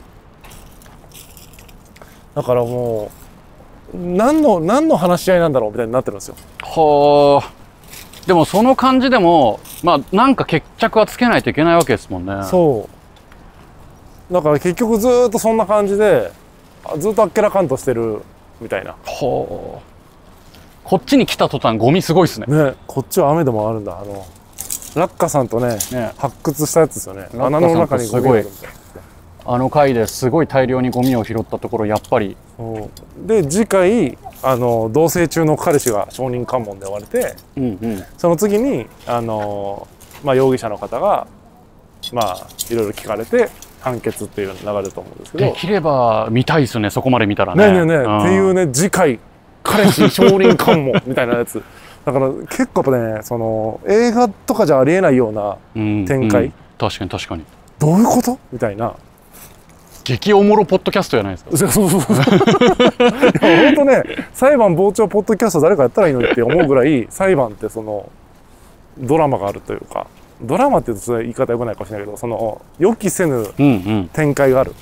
だからもう何の何の話し合いなんだろうみたいになってるんですよ。 はあ。でもその感じでもまあなんか決着はつけないといけないわけですもんね。 そうだから結局ずっとそんな感じでずっとあっけらかんとしてるみたいな。はあ。 こっちに来た途端ゴミすごいっすね。 ね、こっちは雨でもあるんだ。あのラッカさんとね、ね発掘したやつですよね。穴の中にゴミがあるみたいな。 あの回ですごい大量にゴミを拾ったところ、やっぱりで次回あの同棲中の彼氏が証人喚問で追われて、うんうん、その次にあの、まあ、容疑者の方がまあいろいろ聞かれて判決っていう流れだと思うんですけど、 できれば見たいですね、そこまで見たらね。 ねえねえねえ、うん、っていうね、次回彼氏証人喚問みたいなやつだから結構やっぱね、その映画とかじゃありえないような展開、うんうん、 確かに確かに、 どういうことみたいな激おもろポッドキャストじゃないですか。そうそうそう本当ね、裁判傍聴ポッドキャスト誰かやったらいいのにって思うぐらい裁判ってそのドラマがあるというか、ドラマって言うと言い方よくないかもしれないけど、その予期せぬ展開がある、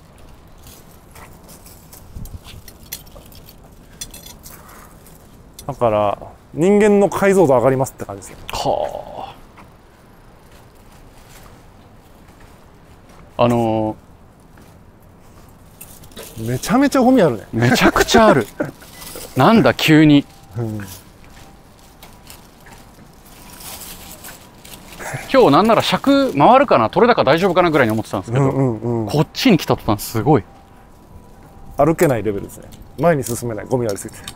うんうん、だから人間の解像度上がりますって感じですよ。はあ。あのーめちゃめちゃゴミあるね。 めちゃくちゃある。なんだ急に、うん、今日なんなら尺回るかな、取れ高大丈夫かなぐらいに思ってたんですけど、うんうんうん、こっちに来た途端すごい歩けないレベルですね。前に進めない、ゴミありすぎて。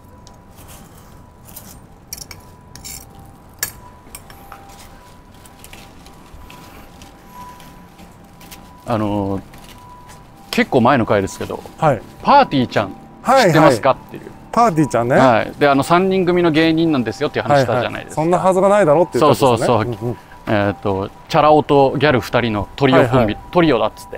あのー結構前の回ですけど、はい、パーティーちゃん知ってますか、はいはい、っていう。 パーティーちゃんね、 はい、であのさんにん組の芸人なんですよっていう話したじゃないですか、 はいはい、そんなはずがないだろっていうことですね。 そうそうそう、うんうん、えー、とチャラ男とギャルふたりのトリオコンビ、はいはい、トリオだっつって、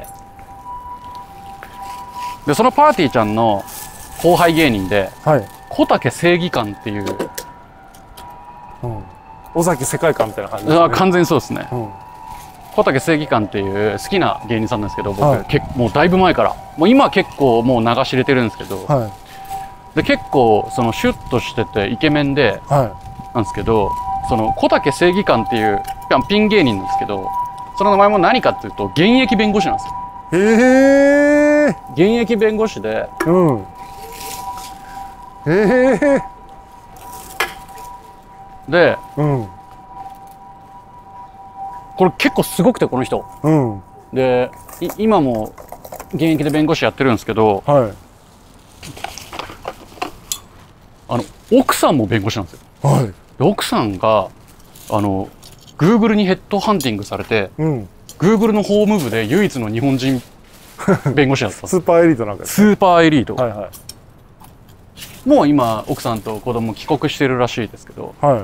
でそのパーティーちゃんの後輩芸人で、はい、小竹正義感っていう、 うん、尾崎世界観みたいな感じですね。 あ、完全にそうですね、うん、小竹正義感っていう好きな芸人さんなんですけど、僕、はい、けもうだいぶ前から、もう今は結構もう流し入れてるんですけど、はい、で結構そのシュッとしててイケメンで、はい、なんですけど、その小竹正義感っていうピン芸人なんですけど、その名前も何かっていうと現役弁護士なんですよ。へえ。現役弁護士で、うん、へえ。で、うん、これ結構すごくて、この人、うん、で今も現役で弁護士やってるんですけど、はい、あの奥さんも弁護士なんですよ、はい、で奥さんがあの Google にヘッドハンティングされて、うん、Google の法務部で唯一の日本人弁護士だったスーパーエリートなんか、ね、 スーパーエリート、はいはい、もう今奥さんと子供帰国してるらしいですけど、はい、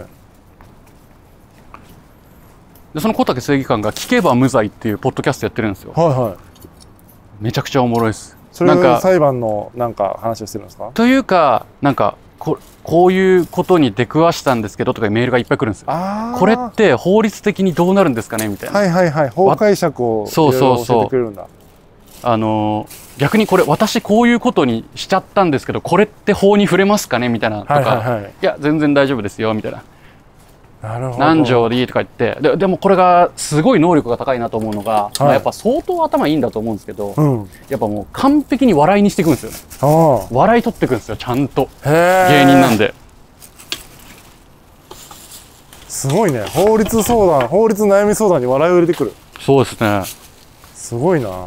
でその小竹正義感が聞けば無罪っていうポッドキャストやってるんですよ。はいはい。めちゃくちゃおもろいです。 それは裁判のなんか話をしてるんですか？ というか、なんかここういうことに出くわしたんですけどとかメールがいっぱい来るんですよ。これって法律的にどうなるんですかねみたいな。 はいはいはい。法解釈をいろいろ教えてくれるんだ。 あの逆にこれ私こういうことにしちゃったんですけど、これって法に触れますかねみたいなとか、はいはいはい、いや全然大丈夫ですよみたいな。なるほど。何条でいいとか言って、ででもこれがすごい能力が高いなと思うのが、はい、まあ、やっぱ相当頭いいんだと思うんですけど、うん、やっぱもう完璧に笑いにしていくんですよね。ああ、笑い取っていくんですよ、ちゃんと。芸人なんで。 すごいね。法律相談、法律悩み相談に笑いを入れてくる。 そうですね。 すごいな。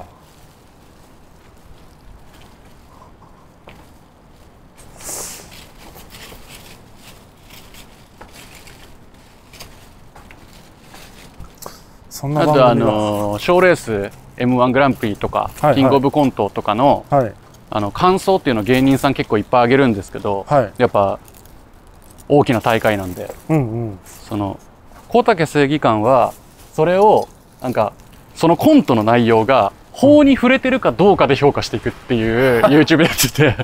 そんなあとあの賞レース エムワン グランプリとか、はいはい、キングオブコントとかの、はい、あの感想っていうのを芸人さん結構いっぱいあげるんですけど、はい、やっぱ大きな大会なんで、うんうん、その小竹正義感はそれをなんかそのコントの内容が法に触れてるかどうかで評価していくっていう YouTube やってて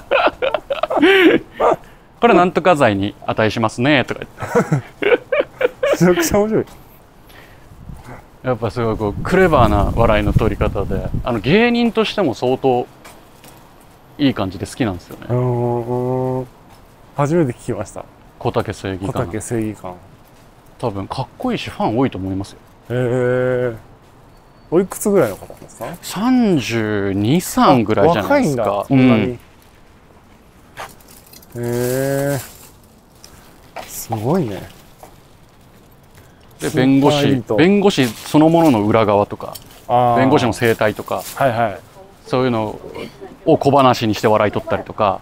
これなんとか罪に値しますねとか言ってめちゃくちゃ面白い。 やっぱすごいこうクレバーな笑いの取り方で、あの芸人としても相当いい感じで好きなんですよね。うん、 初めて聞きました。 小竹正義感。 小竹正義感。 多分かっこいいしファン多いと思いますよ。へえ。 おいくつぐらいの方ですか？ さんじゅうに、さんぐらいじゃないですか。 若いんだ。そんなに。うん、へえ。 すごいね。 で弁護士弁護士そのものの裏側とか弁護士の生態とか、 はいはい、 そういうのを小話にして笑い取ったりとか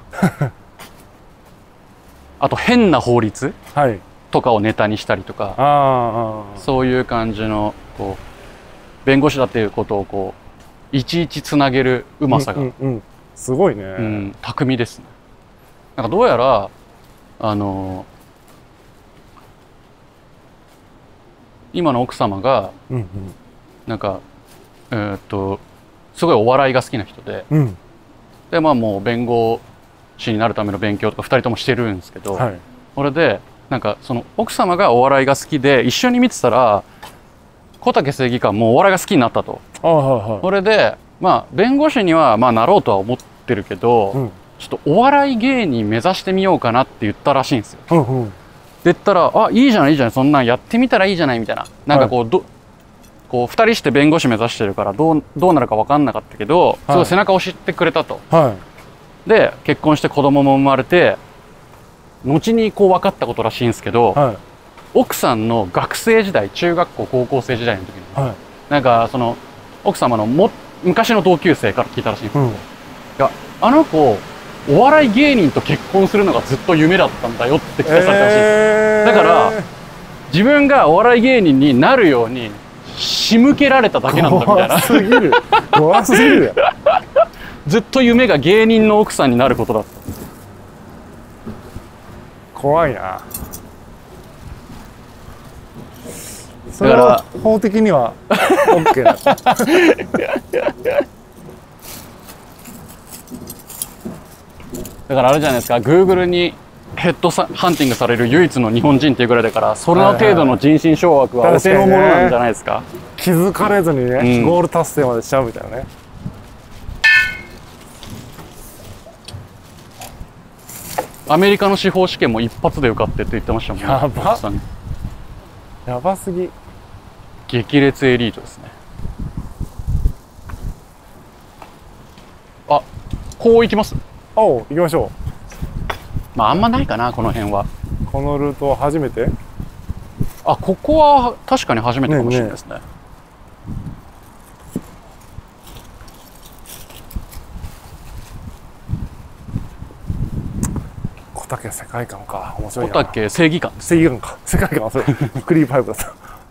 あと変な法律とかをネタにしたりとか、はい、そういう感じのこう弁護士だっていうことをこういちいちつなげるうまさが、うんうんうん、 すごいね、 うん、巧みですね。なんかどうやらあの今の奥様が、うんうん、なんかえー、っとすごいお笑いが好きな人で、うん、でまあもう弁護士になるための勉強とかふたりともしてるんですけど、はい、それでなんかその奥様がお笑いが好きで一緒に見てたら小竹正義感もお笑いが好きになったと。あ、はいはい、それでまあ弁護士にはまあなろうとは思ってるけど、うん、ちょっとお笑い芸人目指してみようかなって言ったらしいんですよ。うんうん、で言ったら「あ、いいじゃないいいじゃない、そんなんやってみたらいいじゃない」みたいな、なんかこう、はい、どこうふたりして弁護士目指してるからどうどうなるか分かんなかったけど、すごい背中を押してくれたと。はい、で結婚して子供も生まれて後にこう分かったことらしいんですけど、はい、奥さんの学生時代中学校高校生時代の時に、はい、なんかその奥様のも昔の同級生から聞いたらしいんですけど、うん、いやあの子お笑い芸人と結婚するのがずっと夢だったんだよって聞かされたらしいんです、えー、だから自分がお笑い芸人になるように仕向けられただけなんだみたいな。怖すぎる怖すぎるずっと夢が芸人の奥さんになることだった。 怖いな。それは法的には OK だだからあれじゃないですか、Google にヘッドハンティングされる唯一の日本人っていうぐらいだから、その程度の人心掌握はお手のものなんじゃないですか。 気づかれずにね、うん、ゴール達成までしちゃうみたいなね。 アメリカの司法試験も一発で受かってって言ってましたもんね。 やばやばすぎ。 激烈エリートですね。あ、こう行きます。 おう、行きましょう。 まああんまないかな、この辺は。 このルートは初めて？ あ、ここは確かに初めてかもしれないですね。ねえねえ、小竹世界観か、面白いな。 小竹正義感。 正義感か、世界観はそれクリーパイプだった。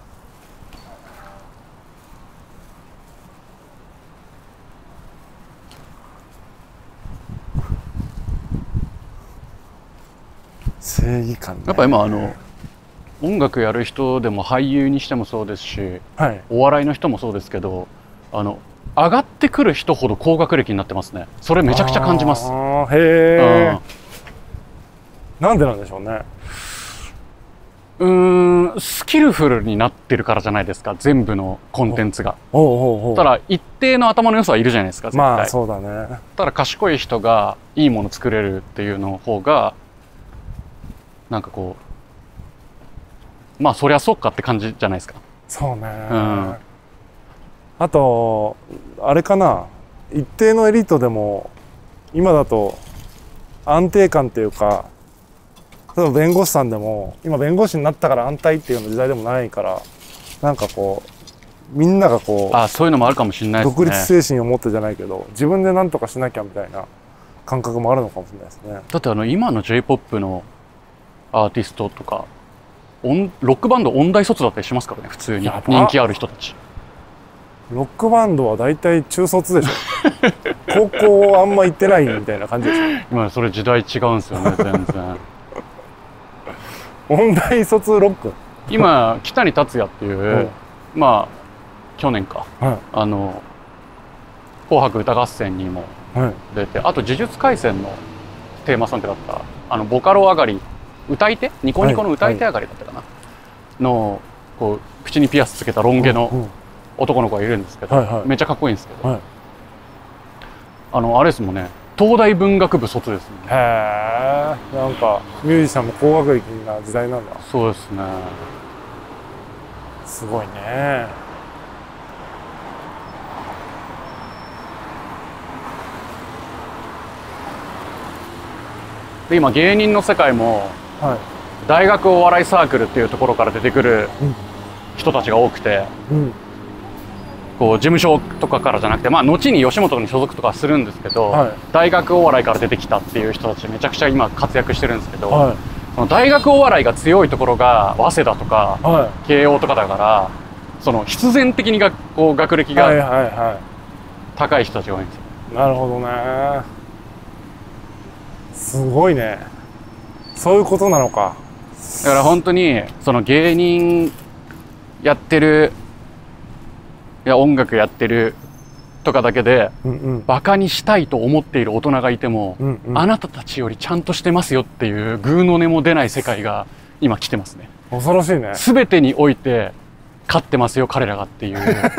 正義感ね。 やっぱ今あの音楽やる人でも俳優にしてもそうですし、はい、お笑いの人もそうですけど、あの上がってくる人ほど高学歴になってますね。それめちゃくちゃ感じます。 あへえ、うん、なんでなんでしょうね。 うーん、スキルフルになってるからじゃないですか、全部のコンテンツが。ただ一定の頭の良さはいるじゃないですか、絶対。 まあそうだね。 ただ賢い人がいいもの作れるっていうの方がなんかこう、まあそりゃそっかって感じじゃないですか。 そうね、うん、あとあれかな、一定のエリートでも今だと安定感っていうか、例えば弁護士さんでも今弁護士になったから安泰っていうの時代でもないから、なんかこうみんながこう、 あ、そういうのもあるかもしれないですね。 独立精神を持ってじゃないけど自分で何とかしなきゃみたいな感覚もあるのかもしれないですね。 だってあの今の J-ポップ のアーティストとか音ロックバンド音大卒だったりしますからね、普通に人気ある人たち。 ロックバンドは大体中卒でしょ高校あんま行ってないみたいな感じでしょ。 今それ時代違うんですよね、全然音大卒ロック今北に達也っていう、うん、まあ去年か、はい、あの「紅白歌合戦」にも出て、はい、あと「呪術廻戦」のテーマソングだったあのボカロ上がり歌い手ニコニコの歌い手上がりだったかな、はい、のこう口にピアスつけたロン毛の男の子がいるんですけど、はいはい、めっちゃかっこいいんですけど、はい、あのあれですもんね、東大文学部卒ですね。 へえ、なんかミュージシャンも高学歴な時代なんだ。 そうですね、 すごいね。 で今芸人の世界も、はい、 大学お笑いサークルっていうところから出てくる人たちが多くて、うん、こう事務所とかからじゃなくて、まあ後に吉本に所属とかするんですけど、はい、大学お笑いから出てきたっていう人たちめちゃくちゃ今活躍してるんですけど、はい、その大学お笑いが強いところが早稲田とか、はい、慶応とかだから、その必然的に学校学歴が高い人たちが多いんですよ。 なるほどね。すごいね。そういうことなのか。 だから本当にその芸人やってる、いや音楽やってるとかだけで、うんうん、バカにしたいと思っている大人がいても、うんうん、あなたたちよりちゃんとしてますよっていうグーの音も出ない世界が今来てますね。 恐ろしいね。 全てにおいて勝ってますよ彼らがっていう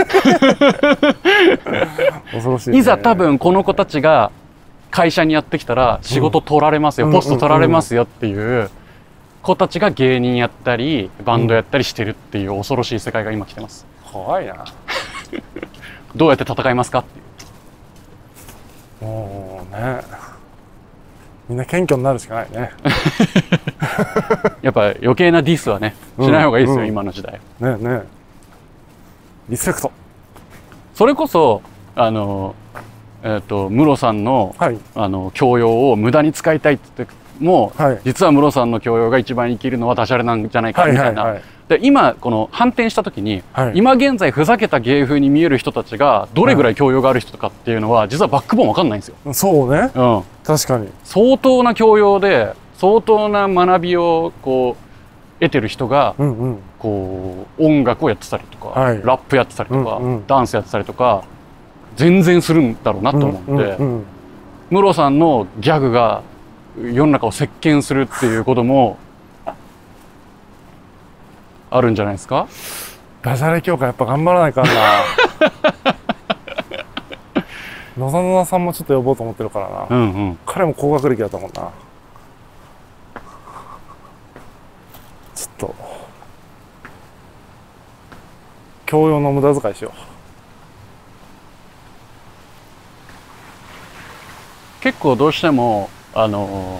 恐ろしいね。 いざ多分この子たちが会社にやってきたら仕事取られますよ、うん、ポスト取られますよっていう子たちが芸人やったりバンドやったりしてるっていう恐ろしい世界が今来てます。 怖いな。 どうやって戦いますかっていう。 もうね、みんな謙虚になるしかないね。 やっぱ余計なディスはねしない方がいいですよ、うん、今の時代。 ねえねえ、リスペクト。 それこそあのえっとムロさんの、はい、あの教養を無駄に使いたいって言っても、はい、実はムロさんの教養が一番生きるのはダジャレなんじゃないかみたいな。で今この反転した時に、はい、今現在ふざけた芸風に見える人たちがどれぐらい教養がある人かっていうのは実はバックボーン分かんないんですよ。 そうね、うん、確かに相当な教養で相当な学びをこう得てる人が、うんうん、こう音楽をやってたりとか、はい、ラップやってたりとか、うんうん、ダンスやってたりとか全然するんだろうなと思うんで、ムロさんのギャグが世の中を席巻するっていうこともあるんじゃないですか。 ダジャレ協会やっぱ頑張らないかんな。野沢野田さんもちょっと呼ぼうと思ってるからな、うんうん、彼も高学歴だったもんな。ちょっと教養の無駄遣いしよう。 結構どうしてもあの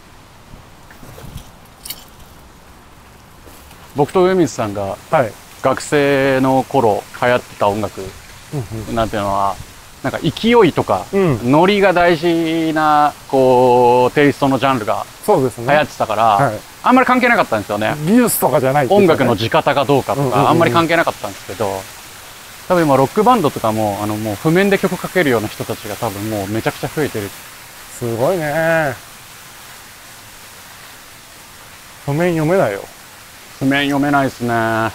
僕と上水さんが学生の頃流行ってた音楽なんていうのはなんか勢いとか、うん、ノリが大事なこうテイストのジャンルが流行ってたから、はい、あんまり関係なかったんですよね。 技術とかじゃない、 音楽の地方がどうかとかあんまり関係なかったんですけど、多分今ロックバンドとかもあのもう譜面で曲かけるような人たちが多分もうめちゃくちゃ増えてる。 すごいね。譜面読めないよ。 譜面読めないですね。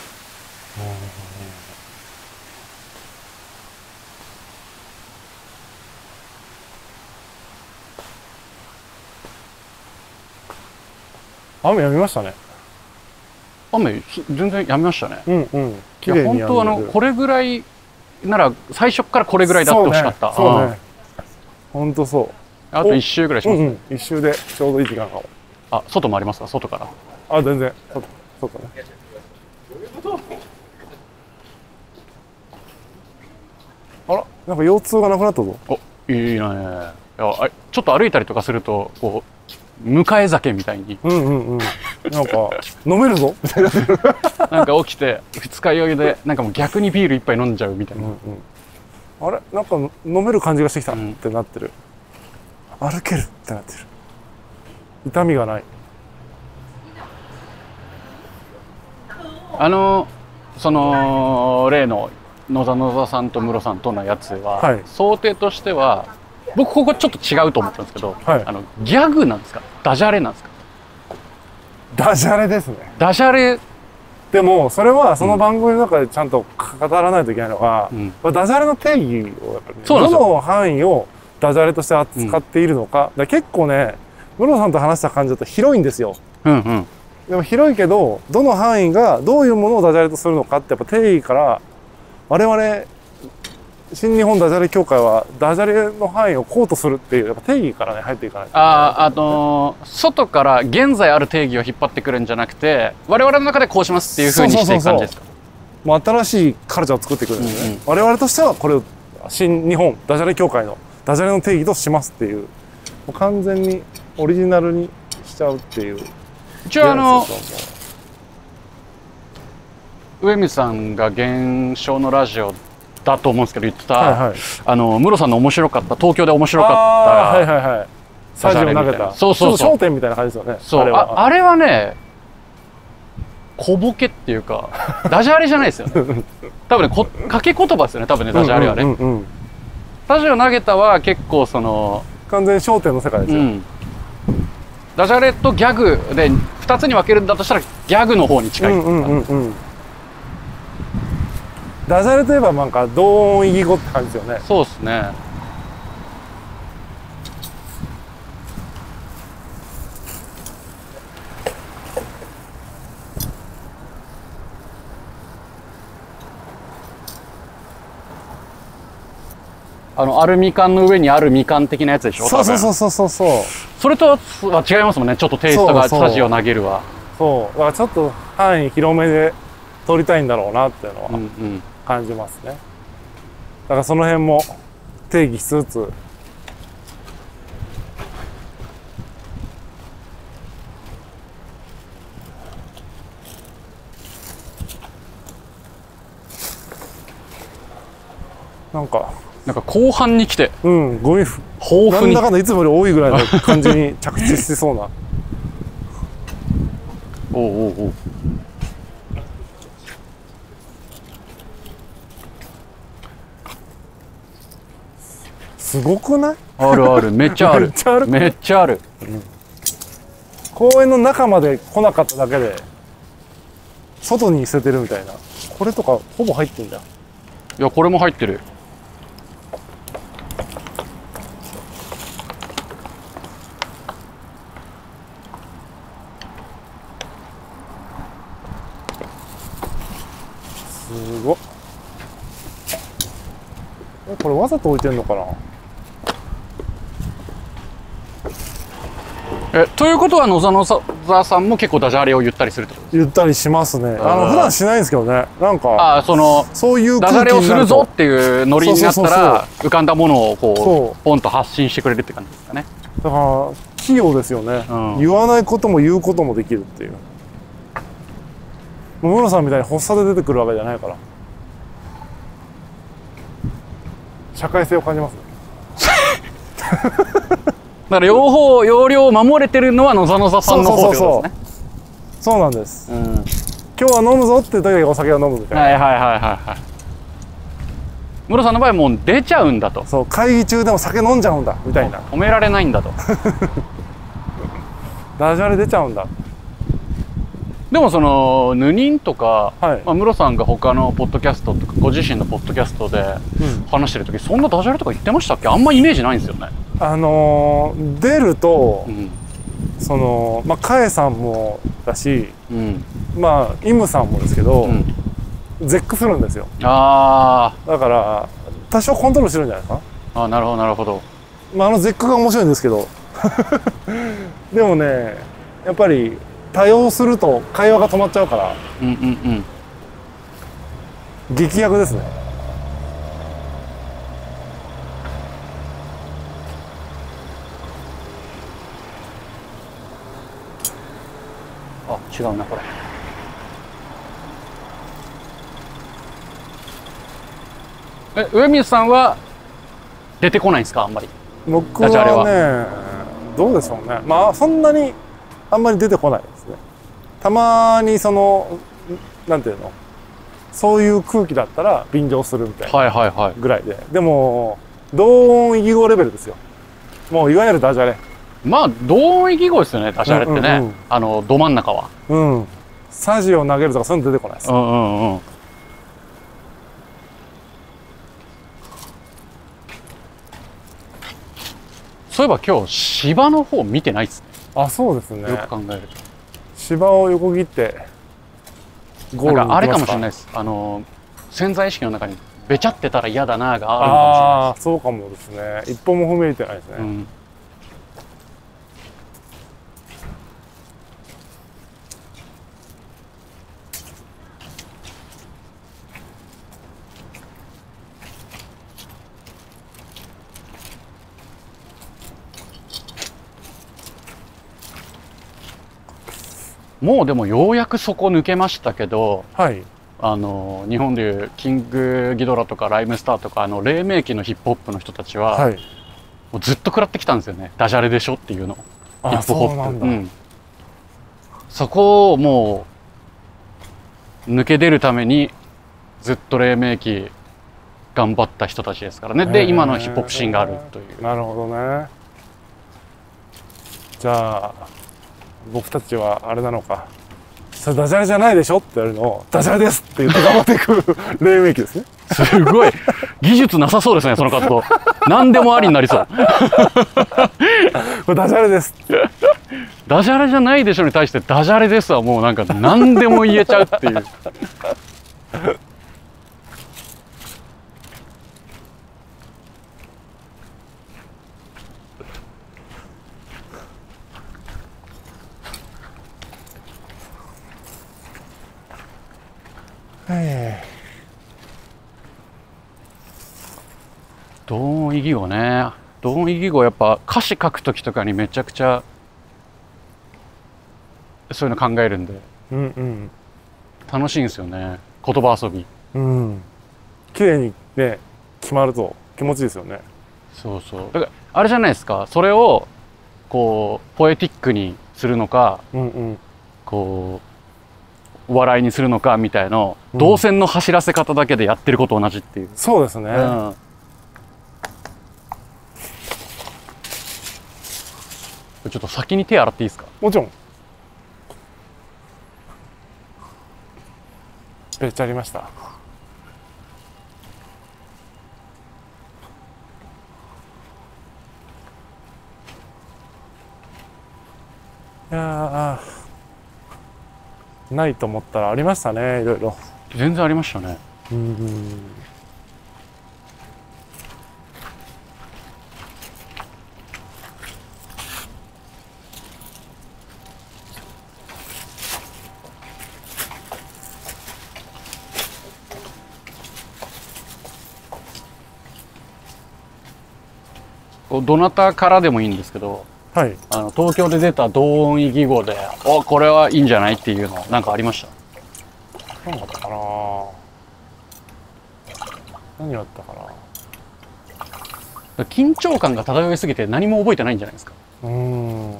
雨やみましたね。 雨全然やみましたね。うんうん。 綺麗にやんでる。本当あのこれぐらいなら最初からこれぐらいであってほしかった。 そうね。本当そう。 あと一周ぐらいしますね。うんうん、一周でちょうどいい時間かも。 あ、外もありますか？外から。 あ、全然。そうかね。あら、なんか腰痛がなくなったぞ。 お、いいね。いや、あ、ちょっと歩いたりとかするとこう迎え酒みたいに。うんうんうん。 なんか飲めるぞみたいな。 なんか起きて二日酔いでなんかもう逆にビール一杯飲んじゃうみたいな。うんうん、あれ、なんか飲める感じがしてきたってなってる。うん、歩けるってなってる。痛みがない。 あのその例の野田野田さんと室さんとのやつは、はい、想定としては僕ここちょっと違うと思ったんですけど、はい、あのギャグなんですかダジャレなんですか？ ダジャレですね。 ダジャレでもそれはその番組の中でちゃんと語らないといけないのが、うん、ダジャレの定義をやっぱり、ね、どの範囲をダジャレとして扱っているのか、うん、だから結構ね室さんと話した感じだと広いんですよ。うんうん、でも広いけどどの範囲がどういうものをダジャレとするのかってやっぱ定義から我々新日本ダジャレ協会はダジャレの範囲をこうとするっていうやっぱ定義からね入っていかないと。 ああのー、外から現在ある定義を引っ張ってくるんじゃなくて我々の中でこうしますっていうふうにしていく感じですか？ もう新しいカルチャーを作ってくるんですね、うんうん、我々としてはこれを新日本ダジャレ協会のダジャレの定義としますっていうもう完全にオリジナルにしちゃうっていう一応あの上水さんが現象のラジオだと思うんですけど言ってた、はいはい、あの室さんの面白かった東京で面白かったはいはいはいサジを投げたそうそうそう焦点みたいな感じですよね。 そう あ, れはあれはね小ボケっていうかダジャレじゃないですよね多分ねこ掛け言葉ですよね多分ねダジャレはね、うんうんうんうん、サジを投げたは結構その完全に焦点の世界ですよ、うん、 ダジャレとギャグでふたつに分けるんだとしたらギャグの方に近い、うんうんうんうん、 ダジャレといえばなんか同音異義語って感じですよね。 そうですね。あのアルミ缶の上にあるみかん的なやつでしょ。 そうそうそうそうそうそう。 それとは違いますもんね。ちょっとテイストがサジを投げるわ。 そう。だからちょっと範囲広めで撮りたいんだろうなっていうのは感じますね。うんうん、だからその辺も定義しつつ。なんか。 なんか後半に来て、 うん、ゴミ豊富になんだかんだいつもより多いぐらいの感じに着地しそうなおうおうおうすごくない？ あるあるめっちゃあるめっちゃあるめっちゃある、うん、 公園の中まで来なかっただけで外に捨ててるみたいな。これとかほぼ入ってんじゃん。いやこれも入ってる。 すごっ。え、これわざと置いてんのかな。 え、ということは野沢野沢さんも結構ダジャレを言ったりするってことですか？ 言ったりしますね。あの普段しないんですけどね。なんかああそのそういうダジャレをするぞっていうノリになったら浮かんだものをこうポンと発信してくれるって感じですかね。 だから器用ですよね、うん、言わないことも言うこともできるっていう。室さんみたいに発作で出てくるわけじゃないから社会性を感じますねだから両方要領を守れてるのは野沢野沢さんの方ってことですね。 そうなんです、うん、今日は飲むぞって時だけお酒を飲むみたいな。 はいはいはいはいはい。室さんの場合はもう出ちゃうんだと。 そう会議中でも酒飲んじゃうんだみたいな。 止められないんだとダジャレ出ちゃうんだ。 でもそのヌニンとか、 はい、 まあ、室さんが他のポッドキャストとかご自身のポッドキャストで話してる時、うん、そんなダジャレとか言ってましたっけ？あんまイメージないんですよね。あのー、出ると、うん、そのまあカエさんもだし、うん、まあイムさんもですけど、うん、絶句するんですよ。ああ。だから多少コントロールしてるんじゃないですか。 ああなるほどなるほど。 まああの絶句が面白いんですけどでもねやっぱり多用すると会話が止まっちゃうから、うんうんうん、劇薬ですね。 あ、違うなこれ。え、上水さんは出てこないんですかあんまり。 僕はね、どうでしょうね。まあそんなにあんまり出てこないですね。たまにそのなんていうのそういう空気だったら便乗するみたいなぐらいで、はいはいはい、でも同音異義語レベルですよ。もういわゆるダジャレ。 まあ同音異義語ですよねダジャレってね、うんうんうん、あのど真ん中は。 うん。サジを投げるとかそういうの出てこないです。うんうんうん。 そういえば今日芝の方見てないっすね。 あ、そうですね。 よく考えると。 芝を横切ってゴールに行きますか。なんかあれかもしれないです。あの潜在意識の中にべちゃってたら嫌だながあるかもしれないです。ああ、 そうかもですね。一歩も踏み入れてないですね。うん、 もうでもようやくそこ抜けましたけど、 はい、 あの日本でいうキングギドラとかライムスターとかあの黎明期のヒップホップの人たちは、はい、もうずっと食らってきたんですよね。ダジャレでしょっていうの。ヒップホップ。うん、そこをもう抜け出るためにずっと黎明期頑張った人たちですからね。で今のヒップホップシーンがあるという。 なるほどね。じゃあ僕たちはあれなのか、それダジャレじゃないでしょって言われるのをダジャレですって言って頑張っていく黎明期ですね。 すごい技術なさそうですね、その活動。何でもありになりそう。 これダジャレです。 ダジャレじゃないでしょに対してダジャレですはもうなんか何でも言えちゃうっていう。同音異義語ね。同音異義語やっぱ歌詞書く時とかにめちゃくちゃそういうの考えるんで、うんうん、楽しいんですよね、言葉遊び。うん、 綺麗にね決まると気持ちいいですよね。 そうそう。だからあれじゃないですか、それをこうポエティックにするのか、うんうん、こうお笑いにするのかみたいな、うん、動線の走らせ方だけでやってること同じっていう。 そうですね、うん、 ちょっと先に手洗っていいですか？ もちろん。べっちゃりました。いやー、ないと思ったらありましたね、いろいろ。 全然ありましたね。うんうん。どなたからでもいいんですけど、はい、あの東京で出た同音異義語で、お、これはいいんじゃないっていうのなんかありました？ 何だったかな。何だったかな。緊張感が漂いすぎて何も覚えてないんじゃないですか。うーん。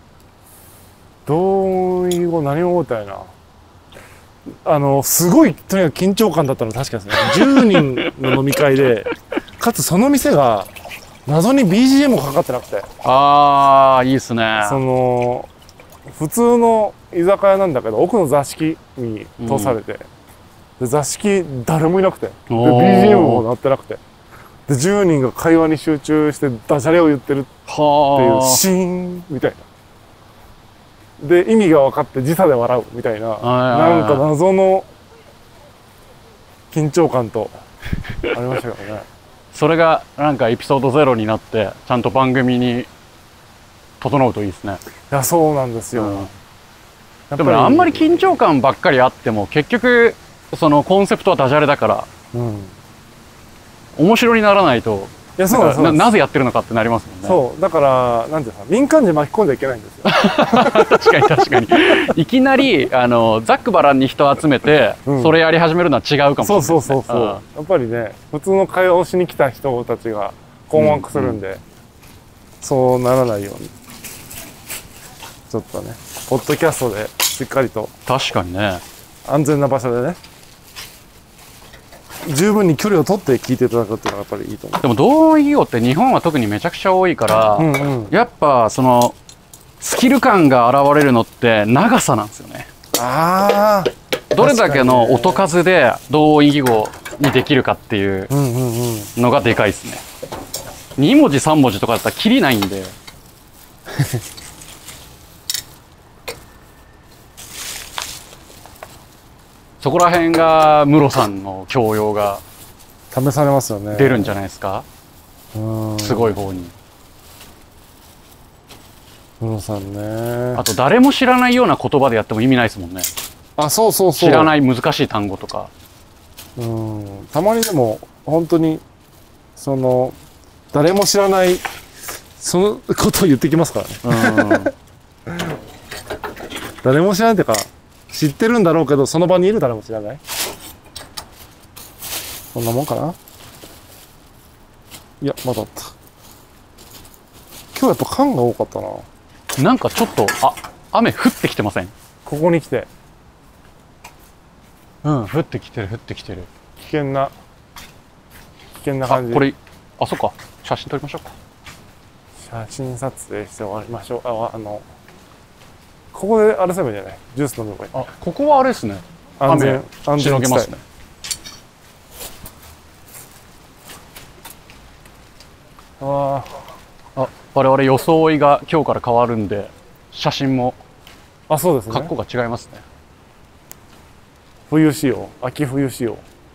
同音異義語何も覚えてないな。あのすごいとにかく緊張感だったの確かですね。じゅうにんの飲み会で、かつその店が謎に ビージーエム もかかってなくて。 ああ、いいっすね。 その普通の居酒屋なんだけど奥の座敷に通されて、うん、で座敷誰もいなくて、で ビージーエム も鳴ってなくて、でじゅうにんが会話に集中してダジャレを言ってるっていうシーンみたいな。で意味が分かって時差で笑うみたいな、なんか謎の緊張感とありましたけどね。 それがなんかエピソードゼロになってちゃんと番組に整うといいですね。 いやそうなんですよ、 うん、でもね、あんまり緊張感ばっかりあっても結局そのコンセプトはダジャレだから、うん、面白にならないと、いやそうなんです な, なぜやってるのかってなりますもんね。 そうだからなんていうか民間人巻き込んじゃいけないんですよ。 確かに確かに。いきなりあのざっくばらんに人集めて、うん、それやり始めるのは違うかもしれないですね。そうそうそうそう。やっぱりね普通の会話をしに来た人たちが困惑するんで、うんうん、そうならないようにちょっとねポッドキャストでしっかりと、 確かにね、 安全な場所でね十分に距離を取って聞いていただくっていうのがやっぱりいいと思う。 でも同音異義語って日本は特にめちゃくちゃ多いから、うんうん、やっぱそのスキル感が現れるのって長さなんですよね。ああ、どれだけの音数で同音異義語にできるかっていうのがでかいですね。に文字さん文字とかだったらキリないんで。そこら辺がムロさんの教養が試されますよね。 出るんじゃないですか。すごい方に。 ムロさんね。 あと誰も知らないような言葉でやっても意味ないですもんね。 あ、そうそうそう。 知らない難しい単語とか。 うん。たまにでも本当にその誰も知らないそのことを言ってきますからね。うん。 誰も知らないってか知ってるんだろうけど、その場にいる誰も知らない。こんなもんかな。いや、まだあった。今日やっぱ缶が多かったな。 なんかちょっと、あ、雨降ってきてません？ ここに来て。 うん、降ってきてる、降ってきてる。 危険な、危険な感じ。 あ、これ、あ、そっか。写真撮りましょうか。 写真撮影して終わりましょう。あ、あの、ここであれすればいいんじゃない？ジュース飲めばいい。 あ、ここはあれですね。 安全、安全しのげますね。 ああ、我々装いが今日から変わるんで、写真もあ、そうですね。 格好が違いますね。 冬仕様、秋冬仕様。よ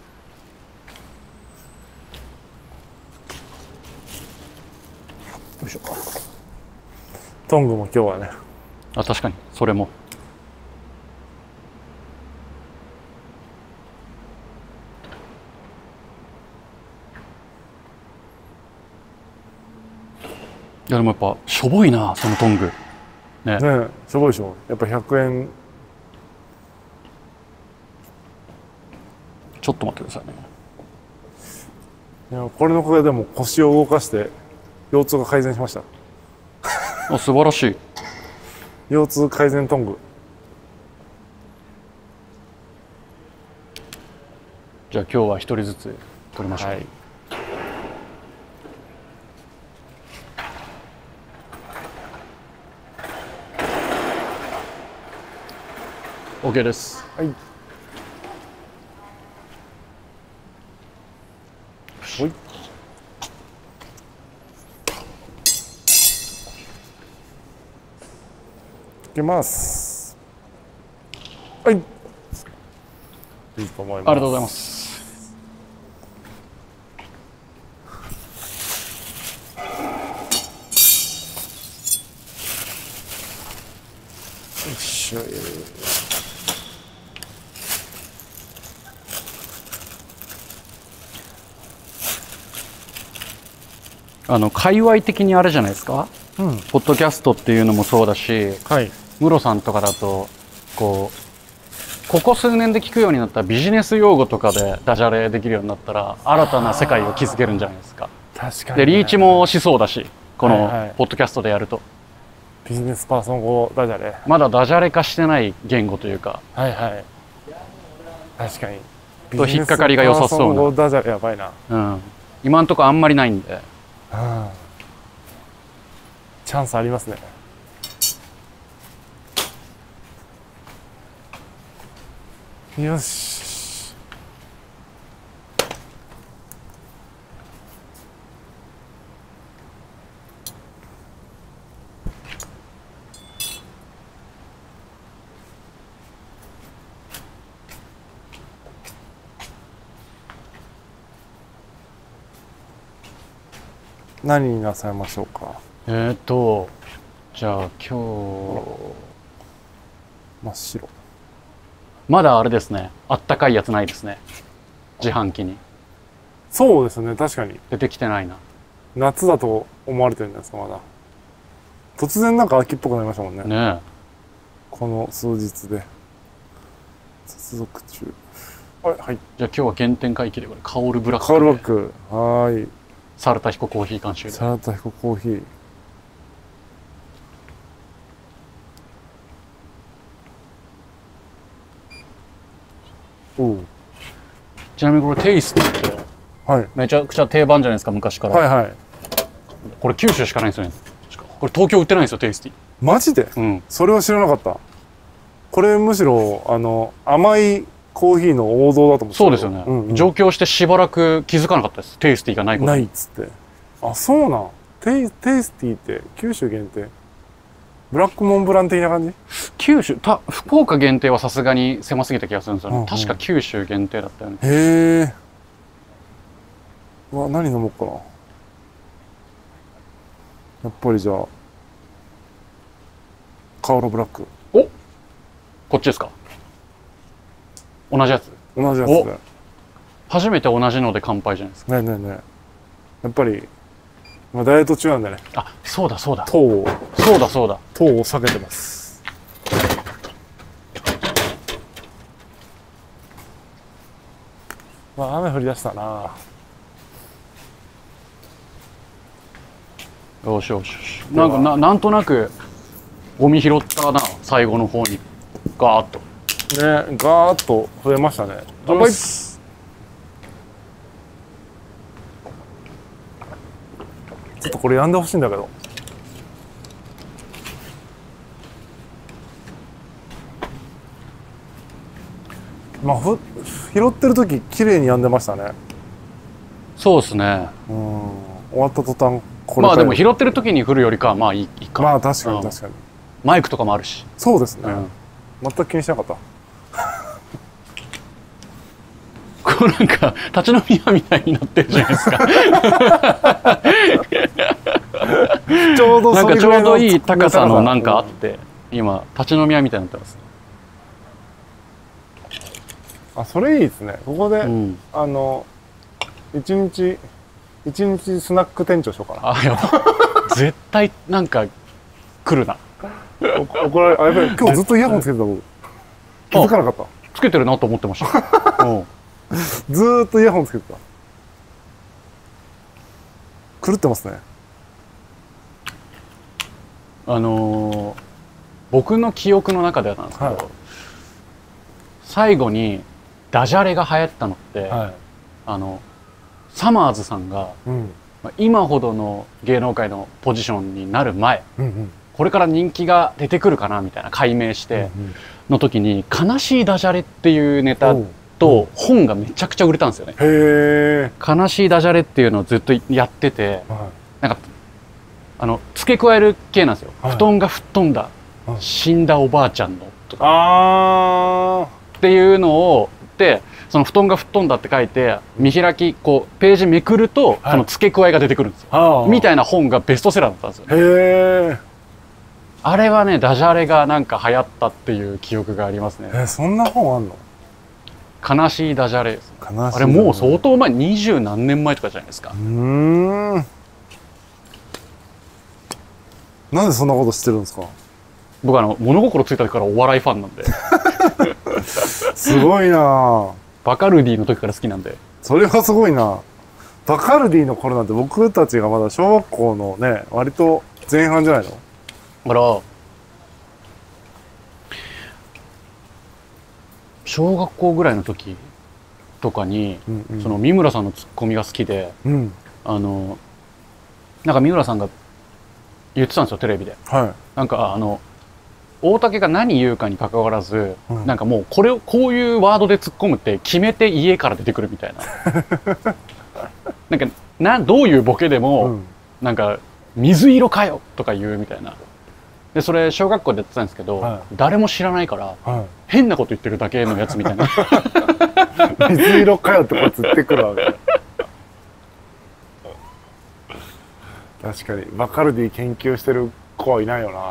いしょ。トングも今日はね。 あ、確かに、それも。いやでもやっぱしょぼいな、そのトングね。 ね、しょぼいでしょ。やっぱひゃくえん。 ちょっと待ってくださいね。 いや、これのおかげでも腰を動かして腰痛が改善しました。 あ、素晴らしい。 腰痛改善トング。 じゃあ今日は一人ずつ取りましょう。はい、OK です。 はい。ほい。いきます。はい。いいと思います。 ありがとうございます。 よいしょ。 あの界隈的にあれじゃないですか、うん、ポッドキャストっていうのもそうだし、はい、ムロさんとかだとこうここ数年で聞くようになったビジネス用語とかでダジャレできるようになったら新たな世界を築けるんじゃないですか。 確かに、 ね、でリーチもしそうだし、このポッドキャストでやると、 はいはい、ビジネスパーソン語ダジャレ、 まだダジャレ化してない言語というか、 はいはい、確かにと引っかかりが良さそうな。ビジネスパーソン語ダジャレやばいな、 うん、今んとこあんまりないんで、 うん、チャンスありますね。よし。何になさいましょうか。 えっとじゃあ今日真っ白。 まだあれですね、あったかいやつないですね、自販機に。 そうですね、確かに出てきてないな。 夏だと思われてるんですか。まだ突然なんか秋っぽくなりましたもんね。 ねえ、この数日で接続中。はい、はい、 じゃあ今日は原点回帰でこれカオルブラック、 カオルブラック、はい、 猿田彦コーヒー監修で。 猿田彦コーヒー。おう。 ちなみにこれテイスティって、はい、めちゃくちゃ定番じゃないですか、昔から。はいはい。これ九州しかないんですよね。これ東京売ってないんですよ、テイスティ。 マジで？うん。それは知らなかった。これむしろあの甘いコーヒーの王道だと思ってた。 そうですよね、うんうん、上京してしばらく気づかなかったです、テイスティがないこと。 ないっつって。あ、そうなん。テイ、テイスティって九州限定？ブラックモンブラン的な感じ？ 九州、た福岡限定はさすがに狭すぎた気がするんですよね、うんうん、確か九州限定だったよね。 へえ。うわ、何飲もうかな。やっぱりじゃあカオルブラック。 お、こっちですか。同じやつ。 同じやつで。 初めて同じので乾杯じゃないですか。 ねえねえねえ。やっぱりまあダイエット中なんでね。 あ、そうだそうだ。 糖を。 そうだそうだ。 糖を避けてます。 まあ雨降り出したな。 よしよしよし。なんかな、なんとなくゴミ拾ったな、最後の方にガーッとね、ガーッと増えましたね。乾杯。ちょっとこれやんでほしいんだけど。まあふ拾ってる時綺麗にやんでましたね。 そうですね。 うん、終わった途端これまあでも拾ってる時に降るよりかはまあいいか。 まあ確かに確かに、うん、 マイクとかもあるし。 そうですね、うん、全く気にしなかった。 こうなんか立ち飲み屋みたいになってるじゃないですか。 ちょうどなんかちょうどいい高さのなんかあって、うん、今立ち飲み屋みたいになってます。 あ、それいいですね。ここで、うん、あの一日一日スナック店長しようかな。 あ、やば。絶対なんか来るな。 怒られ、あ、やばい、今日ずっとイヤホンつけてた僕。気づかなかった。 つけてるなと思ってました。うん、 ずーっとイヤホンつけてた。狂ってますね。 あのー、僕の記憶の中ではなんですけど、はい、最後にダジャレが流行ったのって、はい、あのサマーズさんが、うん、今ほどの芸能界のポジションになる前、うんうん、これから人気が出てくるかなみたいな解明しての時に「悲しいダジャレ」っていうネタと本がめちゃくちゃ売れたんですよね。へー。悲しいダジャレっていうのをずっとやってて、はい、なんかあの付け加える系なんですよ。はい、布団が吹っ飛んだ、はい、死んだおばあちゃんのとかあっていうのをでその布団が吹っ飛んだって書いて見開きこうページめくると、はい、その付け加えが出てくるんですよ。みたいな本がベストセラーだったんですよ。へー。あれはねダジャレがなんか流行ったっていう記憶がありますね。 え、そんな本あんの？ 悲しいダジャレです。あれもう相当前、二十何年前とかじゃないですか。うーん。 なんでそんなこと知ってるんですか？ 僕あの物心ついた時からお笑いファンなんで。 すごいな。 バカルディの時から好きなんで。 それはすごいな。バカルディの頃なんて僕たちがまだ小学校のね割と前半じゃないの？ だから小学校ぐらいの時とかに、うんうん、その三村さんのツッコミが好きで、うん、あのなんか三村さんが言ってたんですよテレビで。はい、なんかあの大竹が何言うかに関わらず、うん、なんかもうこれをこういうワードで突っ込むって決めて家から出てくるみたいな。なんかなどういうボケでも、うん、なんか水色かよとか言うみたいな。でそれ小学校でやってたんですけど、はい、誰も知らないから、はい、変なこと言ってるだけのやつみたいな。 水色かよってこいつ言ってくるわけ。確かにバカルディ研究してる子はいないよな。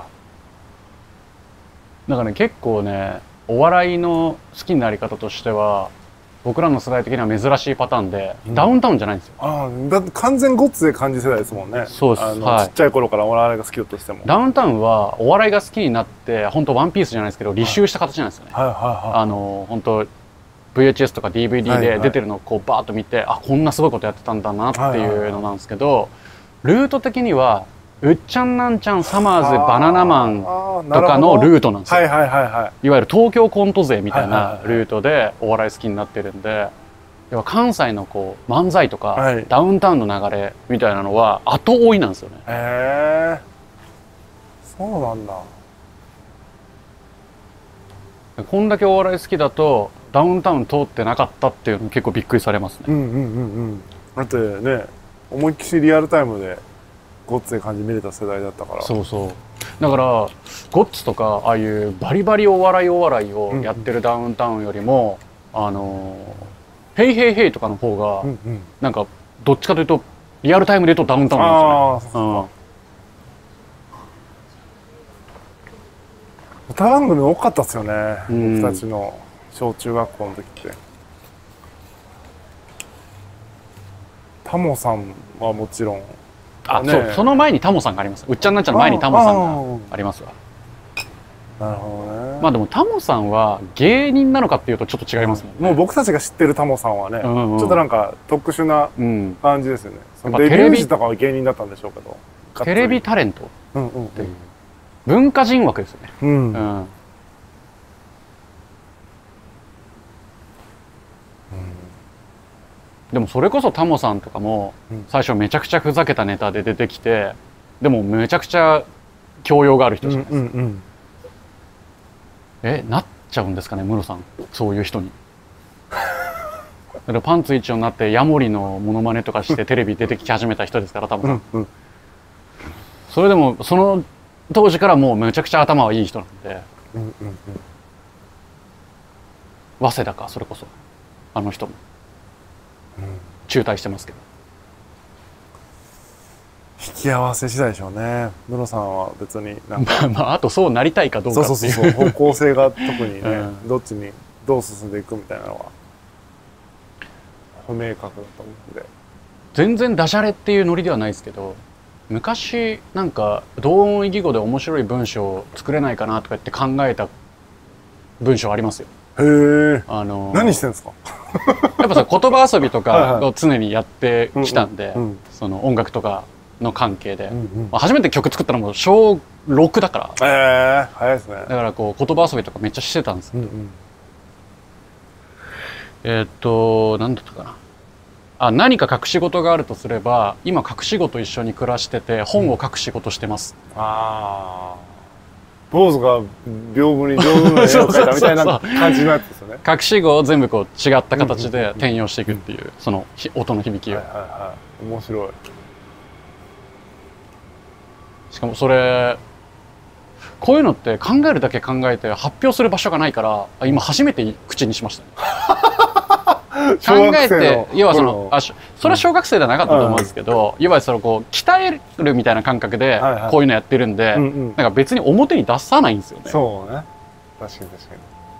だからね結構ねお笑いの好きになり方としては僕らの世代的には珍しいパターンで、うん、ダウンタウンじゃないんですよ。 ああ、だって完全ゴッツで感じ世代ですもんね。 そうです。 あの、はい、ちっちゃい頃からお笑いが好きだとしても。 ダウンタウンはお笑いが好きになって本当ワンピースじゃないですけど履修した形なんですよね。はいはいはいはい、あの本当 ブイエイチエス とか ディーブイディー で出てるのをこうバーッと見て、はいはい、あこんなすごいことやってたんだなっていうのなんですけど、はいはいはい、ルート的にはうっちゃんなんちゃんサマーズバナナマンとかのルートなんですよ。いわゆる東京コント勢みたいなルートでお笑い好きになってるんで、要は関西のこう漫才とか、はい、ダウンタウンの流れみたいなのは後追いなんですよね。へえ、 そうなんだ。 こんだけお笑い好きだとダウンタウン通ってなかったっていうの結構びっくりされますね。うんうんうんうん。だってね思いっきりリアルタイムでゴッツで感じ見れた世代だったから。 そうそう。だからゴッツとかああいうバリバリお笑いお笑いをやってるダウンタウンよりも、うんうん、あのヘイヘイヘイとかの方が、うんうん、なんかどっちかというとリアルタイムで言うとダウンタウンなんですよね。 歌番組多かったですよね、うん、僕たちの小中学校の時って。タモさんはもちろん。 あ、ね、そうその前にタモさんがあります。うっちゃんなんちゃんの前にタモさんがありますわ。 なるほどね。 まあでもタモさんは芸人なのかっていうとちょっと違いますもんね。 もう僕たちが知ってるタモさんはね、うんうん、ちょっとなんか特殊な感じですよね。うん、そのデビュー時とかは芸人だったんでしょうけど、 テレビタレントっていう、うんうんうん、文化人枠ですよね。うん、うんでもそれこそタモさんとかも最初めちゃくちゃふざけたネタで出てきて、でもめちゃくちゃ教養がある人じゃないですか。うんうんうん、えなっちゃうんですかね、ムロさん、そういう人に。だからパンツ一丁になってヤモリのモノマネとかしてテレビ出てき始めた人ですからタモさん、うんうん、それでもその当時からもうめちゃくちゃ頭はいい人なんで、うんうんうん、早稲田かそれこそあの人も。中退してますけど、 引き合わせ次第でしょうね。ムロさんは別になんかまああとそうなりたいかどうかっていう、 そうそうそう方向性が特にね、うん、どっちにどう進んでいくみたいなのは不明確だと思うんで、 全然ダジャレっていうノリではないですけど、昔なんか同音異義語で面白い文章を作れないかなとか言って考えた文章ありますよ。 へえ。あのー、何してんですか？ やっぱさ言葉遊びとかを常にやってきたんで、はいはい、その音楽とかの関係で、うんうん、まあ、初めて曲作ったのも小ろくだから、 えー、早いですね。 だからこう言葉遊びとかめっちゃしてたんですけど、うんうん、えー、っと何だったかなあ、何か隠し事があるとすれば今隠し子と一緒に暮らしてて本を書く仕事してます、うん、ああ坊主が屏風に上手な絵を描いたみたいな感じのやつですよね。 隠し子を全部こう違った形で転用していくっていう、うんうんうん、その音の響きを、はいはいはい、面白い。 しかもそれこういうのって考えるだけ考えて発表する場所がないから今初めて口にしましたね。考えて要はそのあそれは小学生ではなかったと思うんですけど、いわゆるそのこう鍛えるみたいな感覚でこういうのやってるんで、なんか別に表に出さないんですよね。 そうね、確かに確かに。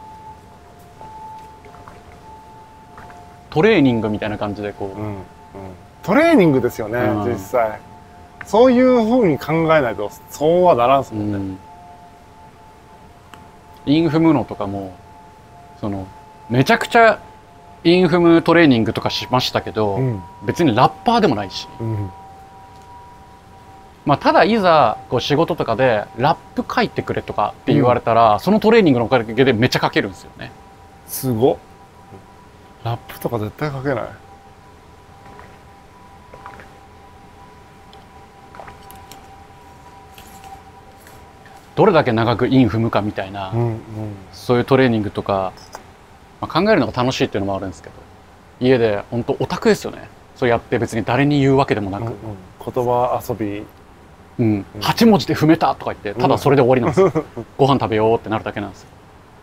トレーニングみたいな感じでこう、うんうん、 トレーニングですよね、うん、実際そういうふうに考えないとそうはならんすもんね、うん、 インフムのとかもそのめちゃくちゃインフムトレーニングとかしましたけど、うん、別にラッパーでもないし、うん、まあただいざこう仕事とかでラップ書いてくれとかって言われたら、うん、そのトレーニングのおかげでめっちゃ書けるんですよね。 すごっ。ラップとか絶対書けない。 どれだけ長くイン踏むかみたいな、うんうん、そういうトレーニングとか、まあ、考えるのが楽しいっていうのもあるんですけど、家で本当オタクですよね。そうやって別に誰に言うわけでもなく、うんうん、 言葉遊び、 うん、はち文字で踏めたとか言ってただそれで終わりなんですよ、うん、ご飯食べようってなるだけなんですよ。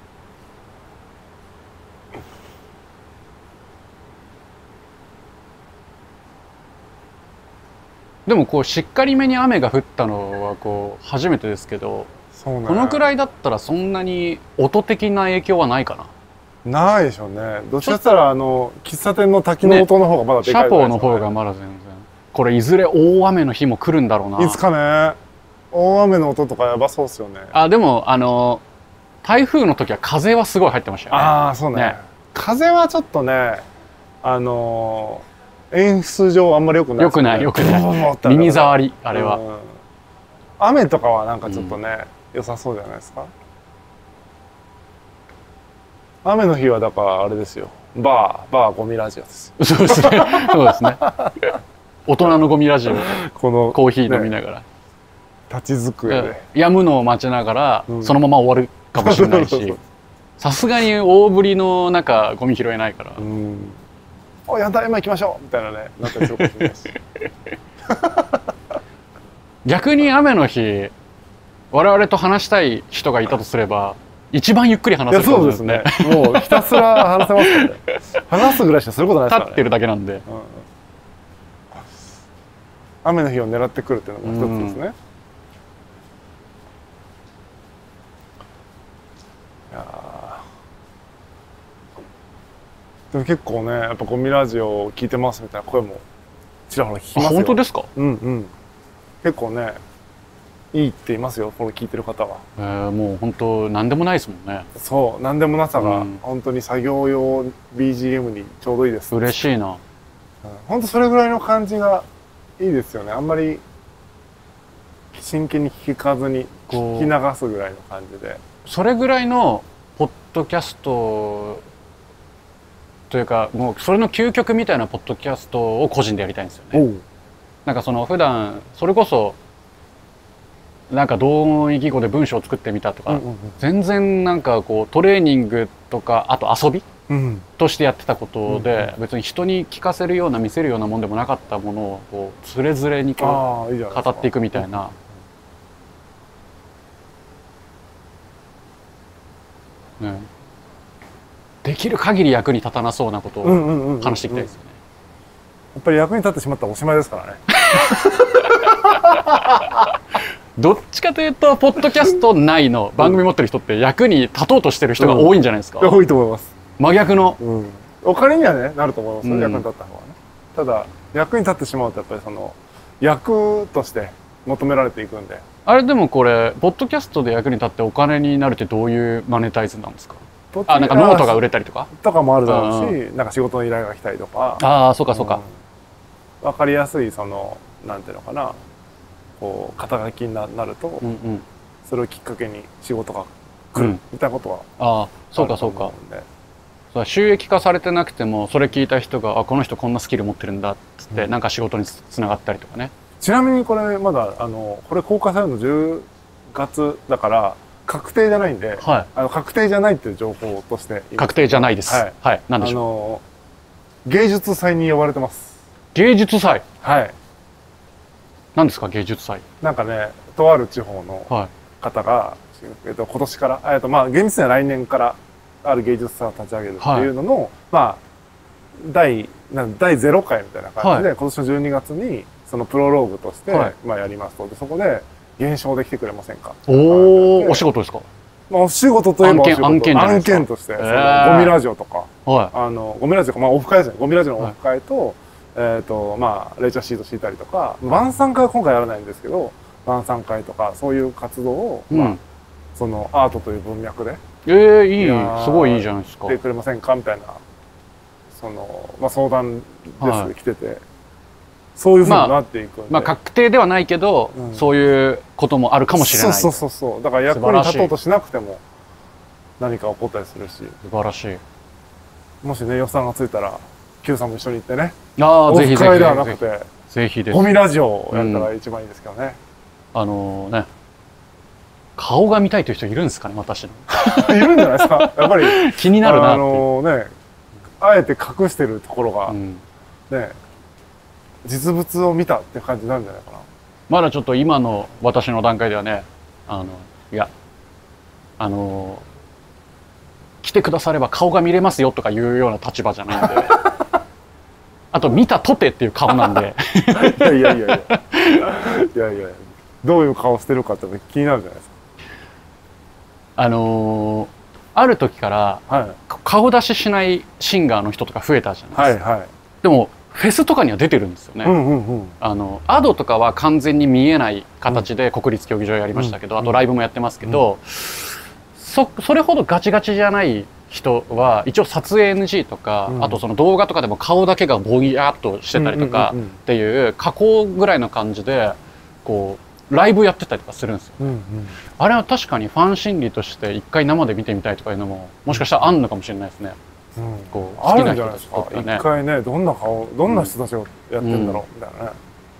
でもこうしっかりめに雨が降ったのはこう初めてですけど、そうね、このくらいだったらそんなに音的な影響はないかな。 ないでしょうね。どっちかって言ったらあの喫茶店の滝の音の方がまだでかい、ね、 シャポーの方がまだ全然。これいずれ大雨の日も来るんだろうな。 いつかね。大雨の音とかやばそうですよね。 あ、でもあの台風の時は風はすごい入ってましたよね。 ああ、そうね。ね、風はちょっとね、あの演出上あんまり良くない、ね。 良くない良くない。耳障りあれは、うん。 雨とかはなんかちょっとね、うん、良さそうじゃないですか。雨の日はだからあれですよ。バーバーゴミラジオです。 そうですね。そうですね。大人のゴミラジオ。このコーヒー飲みながら。ね、 立ち机で。 やむのを待ちながら、うん、そのまま終わるかもしれないし。さすがに大ぶりの中ゴミ拾えないから。うん、 おやだ今行きましょうみたいなねなったりするかもしれないし。 逆に雨の日我々と話したい人がいたとすれば一番ゆっくり話せるかもしれないですね。 もうひたすら話せますからね。話すぐらいしかすることないですからね。 立ってるだけなんで、うん、 雨の日を狙ってくるっていうのが一つですね、うん、いやでも結構ねやっぱゴミラジオ聞いてますみたいな声もちらほら聞きますよ。 本当ですか？ うんうん。結構ねいいって言いますよ、これ聞いてる方は。 えー、もう本当何でもないですもんね。 そう、何でもなさが本当に作業用 ビージーエム にちょうどいいです。 嬉しいな。 本当それぐらいの感じがいいですよね。あんまり真剣に聞かずに聞き流すぐらいの感じで。 それぐらいのポッドキャストというか、もうそれの究極みたいなポッドキャストを個人でやりたいんですよね。なんかその普段それこそなんか同音異義語で文章を作ってみたとか、全然なんかこうトレーニングとかあと遊び、うん、としてやってたことで、別に人に聞かせるような見せるようなもんでもなかったものをこうつれづれにこう語っていくみたいな。ね、できる限り役に立たなそうなことを話していきたいですよね。 やっぱり役に立ってしまったらおしまいですからね。 どっちかというとポッドキャスト内の番組持ってる人って役に立とうとしてる人が多いんじゃないですか。 うん、多いと思います。 真逆の、 うん、お金にはねなると思います、うん、役に立った方がね。ただ役に立ってしまうとやっぱりその役として求められていくんで。 あれでもこれポッドキャストで役に立ってお金になるってどういうマネタイズなんですか？あ、なんかノートが売れたりとかとかもあるだろうし、うん、なんか仕事の依頼が来たりとか。 ああ、そうかそうか、 うん、分かりやすいそのなんていうのかな、こう肩書きになると、うんうん、それをきっかけに仕事が来る、うん、みたいなことはああ、そうかそうか。そう、収益化されてなくてもそれ聞いた人があこの人こんなスキル持ってるんだっつって、うん、なんか仕事につながったりとかね。 ちなみにこれまだあのこれ公開されるのじゅうがつだから確定じゃないんで、はい、あの確定じゃないっていう情報として確定じゃないです。はい、はい、なんでしょう。あの芸術祭に呼ばれてます。 芸術祭。 はい。 何ですか芸術祭。 なんかね、とある地方の方が、はい、えっと今年から、えっとまあ厳密には来年からある芸術祭を立ち上げるっていうのの、はい、まあ第なん第ゼロ回みたいな感じで、はい、今年のじゅうにがつにそのプロローグとして、はい、まあやりますと。でそこで現象で来てくれませんか。 おお、お仕事ですか。 まあお仕事といえばお仕事、 案件案件として、えー、ゴミラジオとか、はい、あのゴミラジオ、まあオフ会ですね。ゴミラジオのオフ会と、はい、えっとまあレイチャーシート敷いたりとか、晩餐会は今回やらないんですけど、晩餐会とかそういう活動を、うん、まあそのアートという文脈で、 ええー、いい、すごいいいじゃないですか。 してくれませんかみたいなそのまあ相談です、はい、来てて。そういうふうになっていくんで、 まあ、まあ確定ではないけど、うん、そういうこともあるかもしれない。 そうそうそうそう。だから役に立とうとしなくても何か起こったりするし。素晴らしい。 もしね予算がついたら Q さんも一緒に行ってね。 ああ、ぜひぜひ。 ではなくてぜひです。 ゴミラジオをやったら一番いいですけどね。 うん、あのね、顔が見たいという人いるんですかね、私の。 いるんじゃないですか。やっぱり気になるなって。あのね、あえて隠してるところが、うん、ね。実物を見たって感じなんじゃないかな。 まだちょっと今の私の段階ではね、あのいやあの来てくだされば顔が見れますよとかいうような立場じゃないんであと見たとてっていう顔なんでいやいやいやいやいやいやどういう顔してるかって気になるじゃないですか。 あのー、ある時から、はい、顔出ししないシンガーの人とか増えたじゃないですか。はいはい、でもフェスとかには出てるんですよね。あのアドとかは完全に見えない形で国立競技場やりましたけど、あとライブもやってますけど、そそれほどガチガチじゃない人は一応撮影 エヌジー とか、あとその動画とかでも顔だけがぼやっとしてたりとかっていう加工ぐらいの感じでこうライブやってたりとかするんですよ。あれは確かにファン心理として一回生で見てみたいとかいうのももしかしたらあんのかもしれないですね。うん、 こう好きな人たちとかね、一回ねどんな顔どんな人たちをやってんだろう、うん、みたいなね。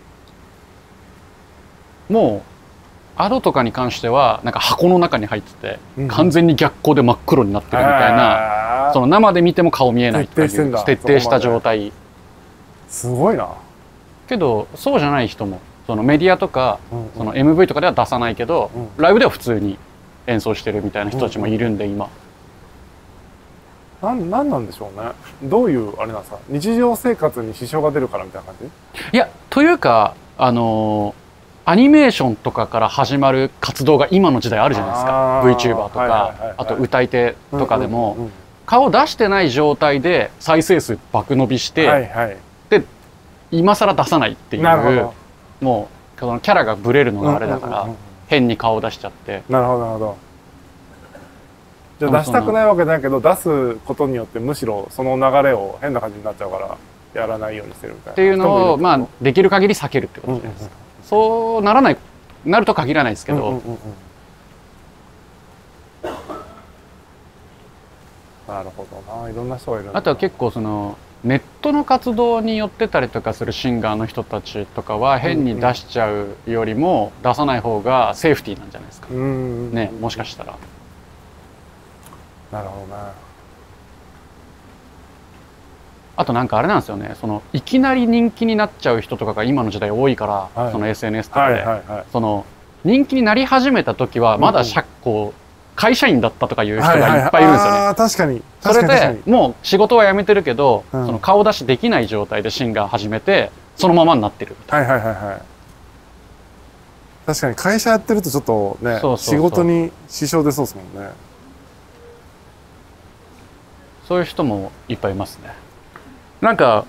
もうアドとかに関してはなんか箱の中に入ってて、うん、完全に逆光で真っ黒になってるみたいな、その生で見ても顔見えないっていう徹底した状態。 すごいな。 けどそうじゃない人もそのメディアとか、うんうん、その エムブイ とかでは出さないけど、うん、ライブでは普通に演奏してるみたいな人たちもいるんで、今。 なん、なんなんでしょうね。どういうあれなんですか。日常生活に支障が出るからみたいな感じ？ いや、というかあのアニメーションとかから始まる活動が今の時代あるじゃないですか。 VTuber とかあと歌い手とかでも顔出してない状態で再生数爆伸びして、はいはい、で今更出さないっていう、もうそのキャラがブレるのがあれだから、 変に顔出しちゃって。 なるほどなるほど。じゃあ出したくないわけじゃないけど、出すことによってむしろその流れを変な感じになっちゃうからやらないようにしてるみたいな。 っていうのをまあできる限り避けるってことじゃないですか。そうならないなると限らないですけど。 なるほどな、いろんな人がいる。 あとは結構そのネットの活動によってたりとかするシンガーの人たちとかは変に出しちゃうよりも出さない方がセーフティーなんじゃないですかね、もしかしたら。 なるほどね。 あとなんかあれなんですよね、そのいきなり人気になっちゃう人とかが今の時代多いから、はい、その エスエヌエス とかでその人気になり始めた時はまだ社交会社員だったとかいう人がいっぱいいるんですよね。 ああ確かに。 それでもう仕事は辞めてるけど、うん、その顔出しできない状態でシンガー始めてそのままになってるみたいな。 はいはいはいはい。確かに会社やってるとちょっとね、そうそうそう、仕事に支障出そうですもんね。 そういう人もいっぱいいますね。なんか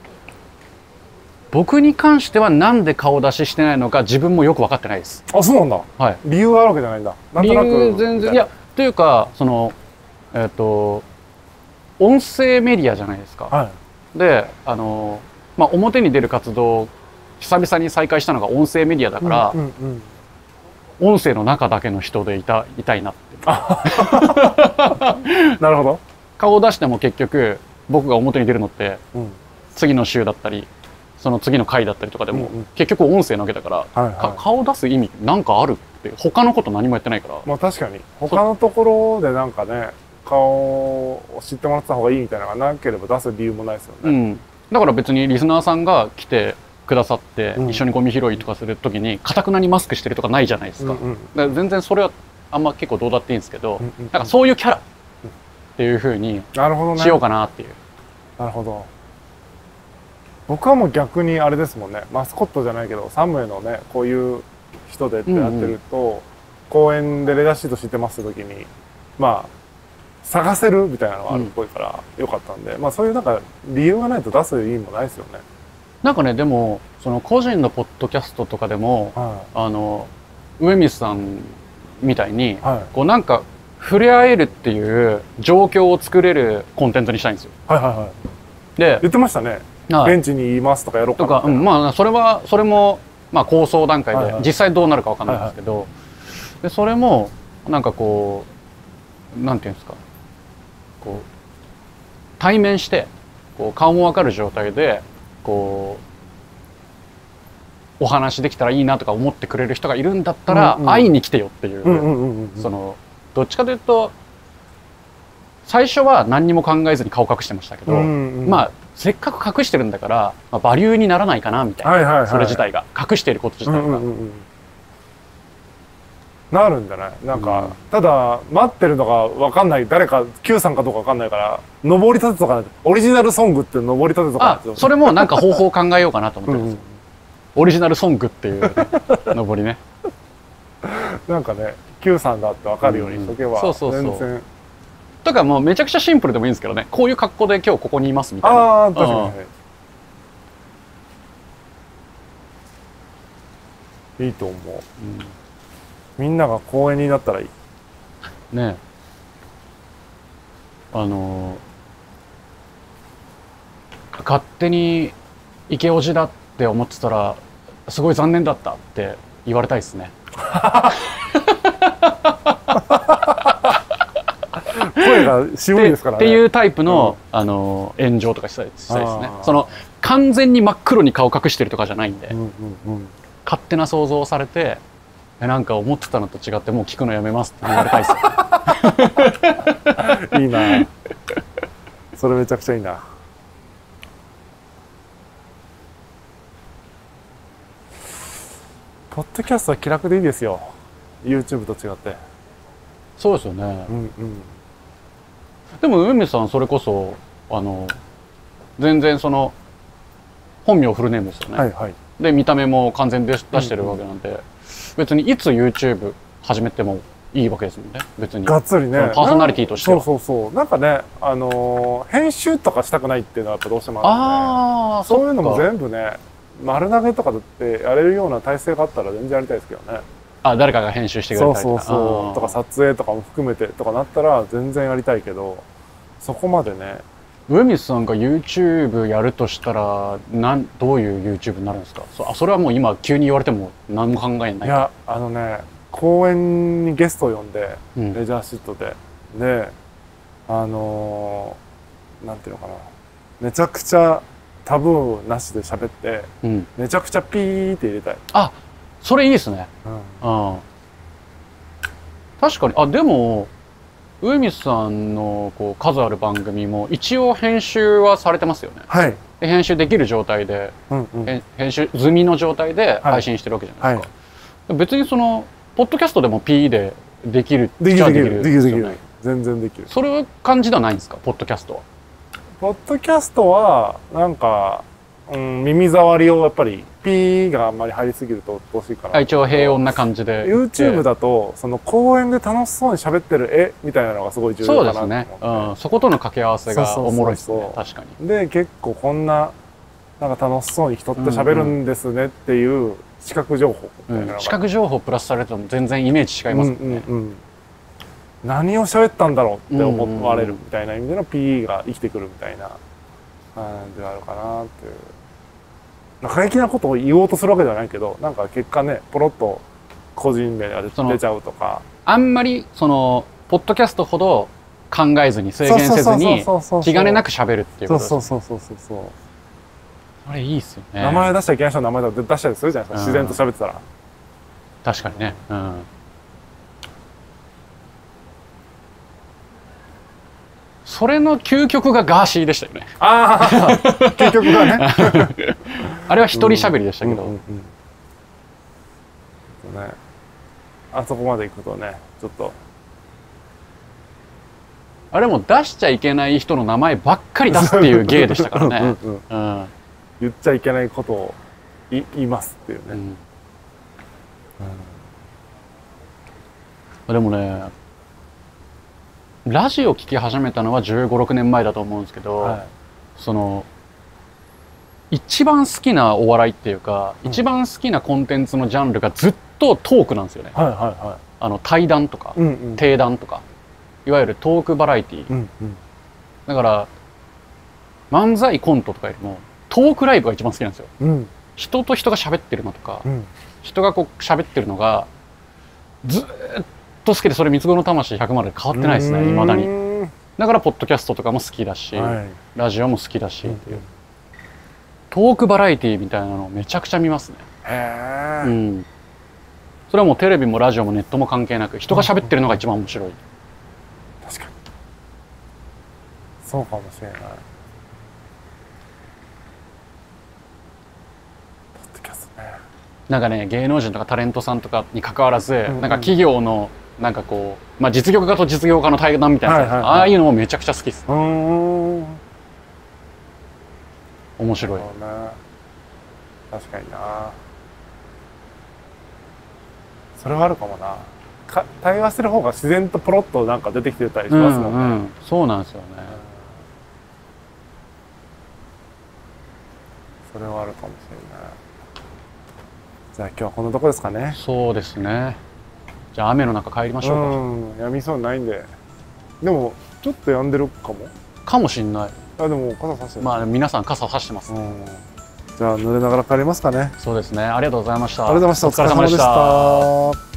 僕に関してはなんで顔出ししてないのか自分もよく分かってないです。 あ、そうなんだ。はい。理由があるわけじゃないんだ。なんとなく理由全然いやというかそのえっと音声メディアじゃないですか。はい、であのまあ表に出る活動久々に再開したのが音声メディアだから、うんうんうん、音声の中だけの人でいたいたいなって。 なるほど。 顔を出しても結局僕が表に出るのって、うん、次の週だったりその次の回だったりとかでも、うんうん、結局音声なわけだから、はいはい、顔を出す意味なんかあるって他のこと何もやってないから。 まあ確かに他のところでなんかね顔を知ってもらった方がいいみたいなのがなければ出す理由もないですよね、うん、 だから別にリスナーさんが来てくださって、うん、一緒にゴミ拾いとかする時にかたくなにマスクしてるとかないじゃないですか、うんうん、だから全然それはあんま結構どうだっていいんですけど、うんうん、なんかそういうキャラっていう風にしようかなっていう。 なるほど。僕はもう逆にあれですもんね、マスコットじゃないけどサムへのねこういう人でってやってると、うんうん、公演でレダーシートしてますって時にまあ探せるみたいなのがあるっぽいからよかったんで、うん、まあそういうなんか理由がないと出す意味もないですよね。 なんかねでもその個人のポッドキャストとかでも、はい、あの上水さんみたいに、はい、こうなんか触れ合えるっていう状況を作れるコンテンツにしたいんですよ。はいはいはい。で言ってましたね。ベンチにいますとかやろうかなとか、 うん、まあそれはそれもまあ構想段階で実際どうなるかわかんないんですけど、でそれもなんかこうなんていうんですか、こう対面してこう顔もわかる状態でこうお話できたらいいなとか思ってくれる人がいるんだったら会いに来てよっていう、そのどっちかというと最初は何にも考えずに顔隠してましたけど、まあせっかく隠してるんだから、まあ、バリューにならないかなみたいな、はいはいはい、それ自体が隠していること自体が、うんうんうん、 なるんじゃない。なんか、うん、ただ待ってるのが分かんない誰か Q さんかどうか分かんないから上り立てとかオリジナルソングって上り立てとかあそれもなんか方法を考えようかなと思ってるんですよ、うん、オリジナルソングっていう、ね、上りねなんかね Q さんだって分かるようにしとけば全然。 とかもうめちゃくちゃシンプルでもいいんですけどね、こういう格好で今日ここにいますみたいな。 ああ確かにいいと思う、うん、みんなが公園になったらいいね。あのー、勝手に池オジだって思ってたらすごい残念だったって言われたいですね声が渋いですからね。 っていうタイプの、うん、あの炎上とかしたいですね。その完全に真っ黒に顔隠してるとかじゃないんで、うんうんうん、勝手な想像をされてなんか思ってたのと違ってもう聞くのやめますって言われたいですよ。 いいな。それめちゃくちゃいいな。ポッドキャストは気楽でいいですよ。YouTube と違って。 そうですよね。うんうん。でも梅さんそれこそあの全然その本名フルネームですよね、はいはい、で見た目も完全で出してるわけなんで、うんうん、別にいつ YouTube 始めてもいいわけですもんね。別にがっつりねパーソナリティとしては。 そうそうそう。なんかねあのー、編集とかしたくないっていうのはやっぱどうしてもあるんで、そういうのも全部ね丸投げとかだってやれるような体制があったら全然やりたいですけどね。 あ、誰かが編集してくれたりとか、 そうそうそうとか撮影とかも含めてとかなったら全然やりたいけど、そこまでね。 上水さんが YouTube やるとしたらなんどういう YouTube になるんですか？ そ, あそれはもう今急に言われても何も考えない。いや、あのね、公演にゲストを呼んで、うん、レジャーシットでであのー、なんていうのかな、めちゃくちゃタブーなしで喋って、うん、めちゃくちゃピーって入れたい。 あ、それいいですね。うん、うん、確かに。あ、でも上水さんのこう数ある番組も一応編集はされてますよね。 はい。 で編集できる状態で、うんうん、編集済みの状態で配信してるわけじゃないですか。はいはい、別にそのポッドキャストでも P でできる。 できるできるできるできる。全然できる。 それは感じではないんですか、ポッドキャストは。 ポッドキャストはなんか、うん、耳障りをやっぱり P があんまり入りすぎると鬱陶しいから。 一応平穏な感じで。 YouTube だとその公園で楽しそうに喋ってる絵みたいなのがすごい重要かなと思って。そうですね。うん、そことの掛け合わせがおもろいですね。確かに。 で結構こんななんか楽しそうに人って喋るんですねっていう視覚情報みたいなのが、うん、 視覚情報プラスされても全然イメージ違いますもんね。うんうんうん、 何を喋ったんだろうって思われるみたいな意味での P が生きてくるみたいな感じがあるかなっていう。過激なことを言おうとするわけではないけど、なんか結果ね、ポロッと個人名が出ちゃうとか。 あんまりそのポッドキャストほど考えずに制限せずに気兼ねなく喋るっていうことです。 そうそうそうそうそう。 あれいいっすよね。 名前出しちゃいけない人の名前出したりするじゃないですか、自然と喋ってたら。 確かにね。うん。それの究極がガーシーでしたよね。 ああ、究極がね。 あれは一人喋りでしたけど。 あそこまで行くとね、ちょっと。 あれも出しちゃいけない人の名前ばっかり出すっていう芸でしたからね。 言っちゃいけないことを言いますっていうね。うんうん、でもね、ラジオ聞き始めたのはじゅうご、ろくねんまえだと思うんですけど、はい、その一番好きなお笑いっていうか、うん、一番好きなコンテンツのジャンルがずっとトークなんですよね。あの対談とか、うんうん、定談とか、いわゆるトークバラエティー、うんうん、だから漫才コントとかよりもトークライブが一番好きなんですよ。うん、人と人が喋ってるのとか、うん、人がこう喋ってるのがずっと好きで、それ三つ子の魂ひゃくまで変わってないですね、未だに。だからポッドキャストとかも好きだし、はい、ラジオも好きだしっていう、うん、トークバラエティーみたいなのをめちゃくちゃ見ますね。へー、うん、それはもうテレビもラジオもネットも関係なく人が喋ってるのが一番面白い。 確かにそうかもしれない。 なんかね、芸能人とかタレントさんとかに関わらず、うんうん、なんか企業のなんかこう、まあ、実業家と実業家の対談みたいな、はいはいはい、ああいうのもめちゃくちゃ好きです。うん、面白い。 確かにな。それはあるかもな。か対話してる方が自然とポロッとなんか出てきてたりしますもんね。うんうん、 そうなんですよね。 それはあるかもしれない。じゃあ今日はこんなとこですかね。 そうですね。じゃあ雨の中帰りましょうか。 うん、やみそうにないんで。でもちょっと止んでるかも。 かもしんない。 あ、でも傘差してる。 まあ皆さん傘差してます。うん、 じゃあ濡れながら帰りますかね。 そうですね。ありがとうございました。 ありがとうございました。お疲れ様でした。